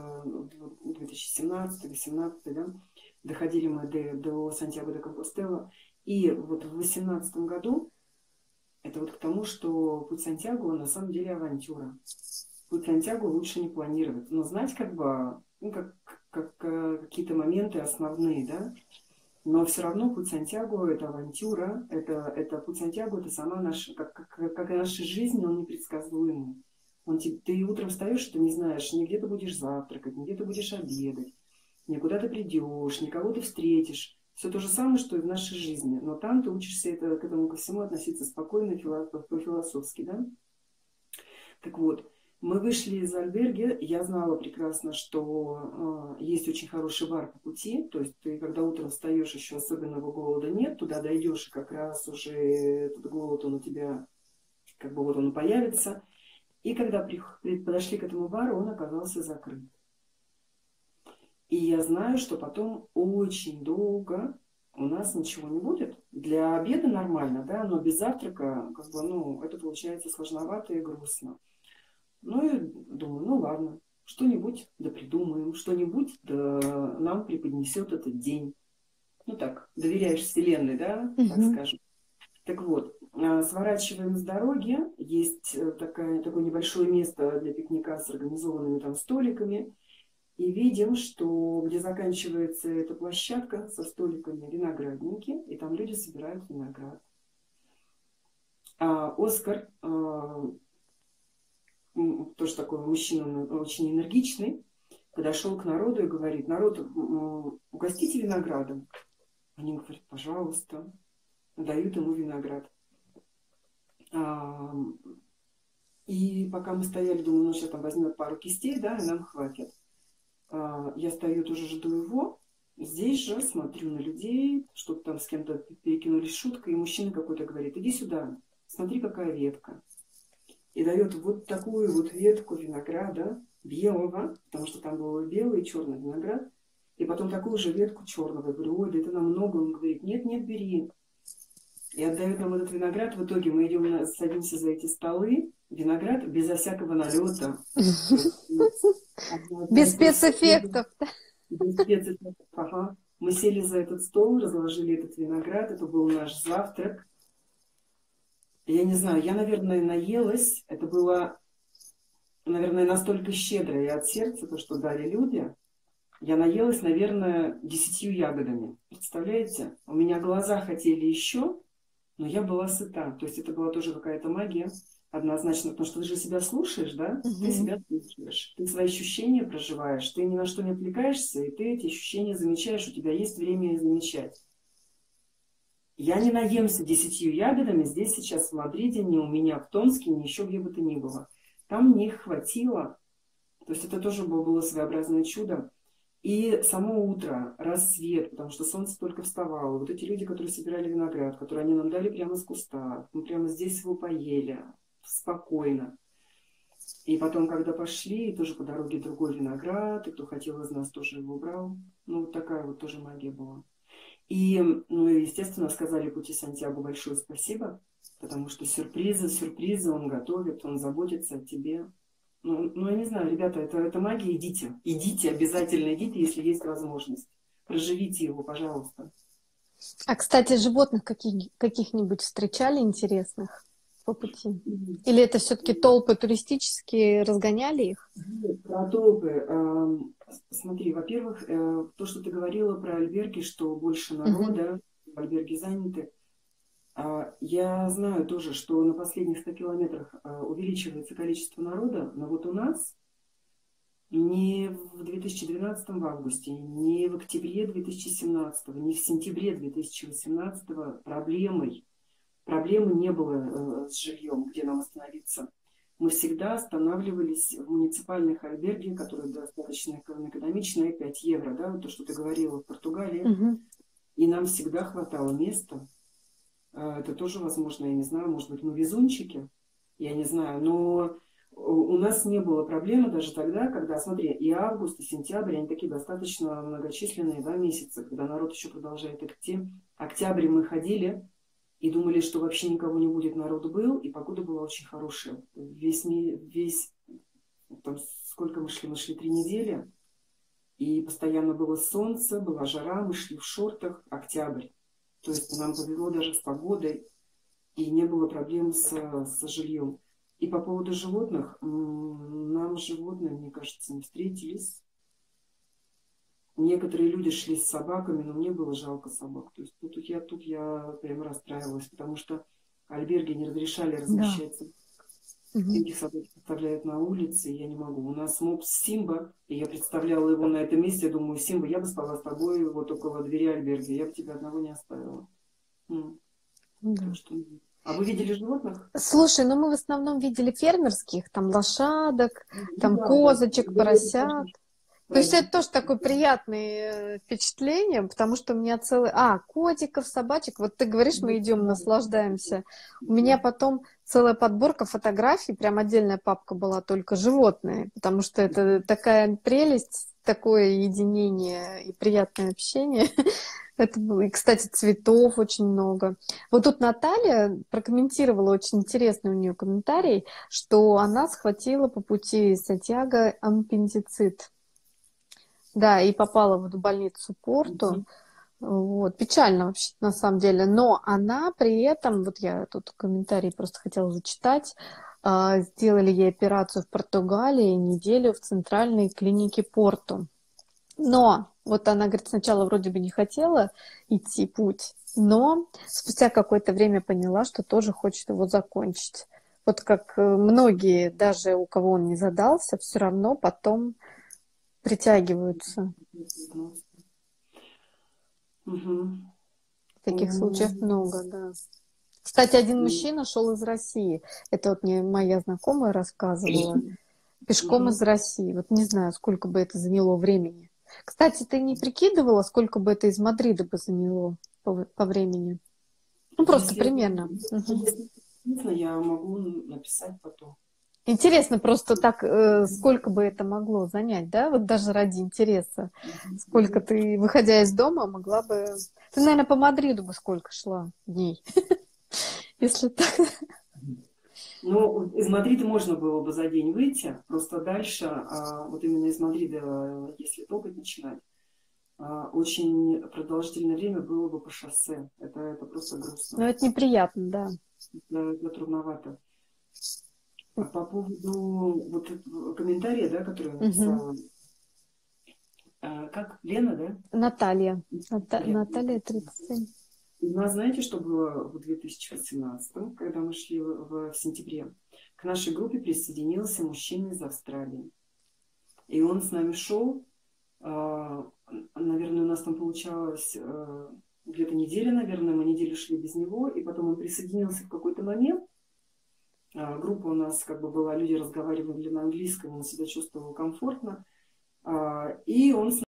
две тысячи семнадцатый, две тысячи восемнадцатый, да, доходили мы до, до Сантьяго-де-Компостела. И вот в две тысячи восемнадцатом году это вот к тому, что путь Сантьяго на самом деле авантюра. Путь Сантьяго лучше не планировать. Но знать как бы, ну, как, как, как какие-то моменты основные, да. Но все равно путь Сантьяго – это авантюра. Это, это путь Сантьяго – это сама наша, как, как, как и наша жизнь, он непредсказуемый. Он, ты утром встаешь, ты не знаешь, ни где ты будешь завтракать, ни где ты будешь обедать, ни куда ты придешь, никого ты встретишь. Все то же самое, что и в нашей жизни. Но там ты учишься это, к этому ко всему относиться спокойно, по-философски, да? Так вот, мы вышли из альберги. Я знала прекрасно, что э, есть очень хороший бар по пути. То есть ты, когда утром встаешь, еще особенного голода нет. Туда дойдешь, и как раз уже этот голод, он у тебя, как бы вот он появится. И когда при, при, подошли к этому бару, он оказался закрыт. И я знаю, что потом очень долго у нас ничего не будет. Для обеда нормально, да, но без завтрака, как бы, ну, это получается сложновато и грустно. Ну и думаю, ну ладно, что-нибудь да придумаем, что-нибудь да нам преподнесет этот день. Ну так, доверяешь Вселенной, да, так mm-hmm. скажем. Так вот, сворачиваем с дороги, есть такое, такое небольшое место для пикника с организованными там столиками. И видим, что где заканчивается эта площадка со столиками, виноградники, и там люди собирают виноград. А Оскар, а, тоже такой мужчина, очень энергичный, подошел к народу и говорит: народ, угостите виноградом. Они говорят: пожалуйста. Дают ему виноград. А, и пока мы стояли, думаю, ну сейчас там возьмет пару кистей, да, и нам хватит. Я стою, тоже жду его. Здесь же смотрю на людей, что-то там с кем-то перекинулись шуткой, и мужчина какой-то говорит: иди сюда, смотри, какая ветка. И дает вот такую вот ветку винограда белого, потому что там был белый и черный виноград, и потом такую же ветку черного. Я говорю: ой, да это намного. Он говорит: нет, нет, бери. И отдает нам этот виноград. В итоге мы идем, садимся за эти столы. Виноград безо всякого налета. Без спецэффектов. Без спецэффектов, ага. Мы сели за этот стол, разложили этот виноград, это был наш завтрак. Я не знаю, я, наверное, наелась. Это было, наверное, настолько щедро и от сердца, то, что дали люди. Я наелась, наверное, десятью ягодами. Представляете? У меня глаза хотели еще, но я была сыта. То есть это была тоже какая-то магия. Однозначно, потому что ты же себя слушаешь, да? Ты Мгм. себя слушаешь. Ты свои ощущения проживаешь. Ты ни на что не отвлекаешься, и ты эти ощущения замечаешь. У тебя есть время их замечать. Я не наемся десятью ягодами здесь сейчас в Мадриде, ни у меня в Томске, ни еще где бы то ни было. Там мне их хватило. То есть это тоже было, было своеобразное чудо. И само утро, рассвет, потому что солнце только вставало. Вот эти люди, которые собирали виноград, которые они нам дали прямо с куста. Мы прямо здесь его поели, спокойно. И потом, когда пошли, тоже по дороге другой виноград, и кто хотел из нас тоже его брал. Ну, вот такая вот тоже магия была. И, ну, естественно, сказали пути Сантьяго большое спасибо, потому что сюрпризы, сюрпризы он готовит, он заботится о тебе. Ну, ну я не знаю, ребята, это, это магия, идите. Идите, обязательно идите, если есть возможность. Проживите его, пожалуйста. А, кстати, животных каких, каких-нибудь встречали интересных по пути? Или это все-таки толпы туристические, разгоняли их? Про толпы. эм, Смотри, во-первых, э, то, что ты говорила про альберги, что больше Мгм. народа, альберги заняты. А, Я знаю тоже, что на последних ста километрах а, увеличивается количество народа, но вот у нас не в две тысячи двенадцатом в августе, не в октябре две тысячи семнадцатого, не в сентябре две тысячи восемнадцатого проблемой, проблемы не было э, с жильем, где нам остановиться. Мы всегда останавливались в муниципальных альберге, которые достаточно экономичные, пять евро, да, вот то, что ты говорила в Португалии, Мгм. и нам всегда хватало места. А, Это тоже возможно, я не знаю, может быть, мы везунчики, я не знаю, но у нас не было проблемы даже тогда, когда, смотри, и август, и сентябрь, они такие достаточно многочисленные, да, месяцы, когда народ еще продолжает идти. Октябрь мы ходили и думали, что вообще никого не будет, народ был, и погода была очень хорошая. Весь, ми- весь там, сколько мы шли, мы шли три недели, и постоянно было солнце, была жара, мы шли в шортах, октябрь. То есть нам повезло даже с погодой, и не было проблем с, с жильем. И по поводу животных, м, нам животные, мне кажется, не встретились. Некоторые люди шли с собаками, но мне было жалко собак. То есть тут я, тут я прям расстраивалась, потому что альберги не разрешали Да. размещать. Мгм. Этих собак оставляют на улице, и я не могу. У нас мопс Симба, и я представляла его на этом месте, я думаю, Симба, я бы спала с тобой вот около двери альберга, я бы тебя одного не оставила. М, Так Да. что... А вы видели животных? Слушай, ну мы в основном видели фермерских, там лошадок, Ну там да, да, козочек, говорили, поросят. каждый То есть это праздник. тоже такое приятное э, впечатление, потому что у меня целый... А, котиков, собачек. Вот ты говоришь, мы идем, наслаждаемся. У меня потом целая подборка фотографий, прям отдельная папка была только животные, потому что это такая прелесть, такое единение и приятное общение. Это было. И, кстати, цветов очень много. Вот тут Наталья прокомментировала очень интересный у нее комментарий, что она схватила по пути Сантьяго аппендицит. Да, и попала вот в больницу Порту. Вот. Печально вообще, на самом деле. Но она при этом, вот я тут комментарий просто хотела зачитать, а, сделали ей операцию в Португалии, неделю в центральной клинике Порту. Но вот она, говорит, сначала вроде бы не хотела идти путь, но спустя какое-то время поняла, что тоже хочет его закончить. Вот как э, многие, даже у кого он не задался, все равно потом притягиваются. Мгм. Таких О, случаев много, да. Кстати, один мужчина шел из России. Это вот мне моя знакомая рассказывала. Пешком из Мгм. России. Вот не знаю, сколько бы это заняло времени. Кстати, ты не прикидывала, сколько бы это из Мадрида бы заняло по, по времени? Ну, просто Если это примерно. Мгм. если интересно, я могу написать потом. Интересно просто так, э, сколько бы это могло занять, да? Вот даже ради интереса. Мгм. Сколько Мгм. ты, выходя из дома, могла бы... Ты, наверное, по Мадриду бы сколько шла дней, если так. Ну, из Мадрида можно было бы за день выйти, просто дальше, а, вот именно из Мадрида, э, если топать начинать, очень продолжительное время было бы по шоссе. Это, это просто грустно. Ну, это неприятно, да. Это, это трудновато. А по поводу вот этого комментария, да, который я написала, угу. а, как? Лена, да? Наталья. Ната... Наталья, тридцать семь. У нас, знаете, что было в две тысячи восемнадцатом, когда мы шли в, в сентябре? К нашей группе присоединился мужчина из Австралии. И он с нами шел. Наверное, у нас там получалось где-то неделя, наверное, мы неделю шли без него, и потом он присоединился в какой-то момент. Группа у нас как бы была, люди разговаривали на английском, он себя чувствовал комфортно, и он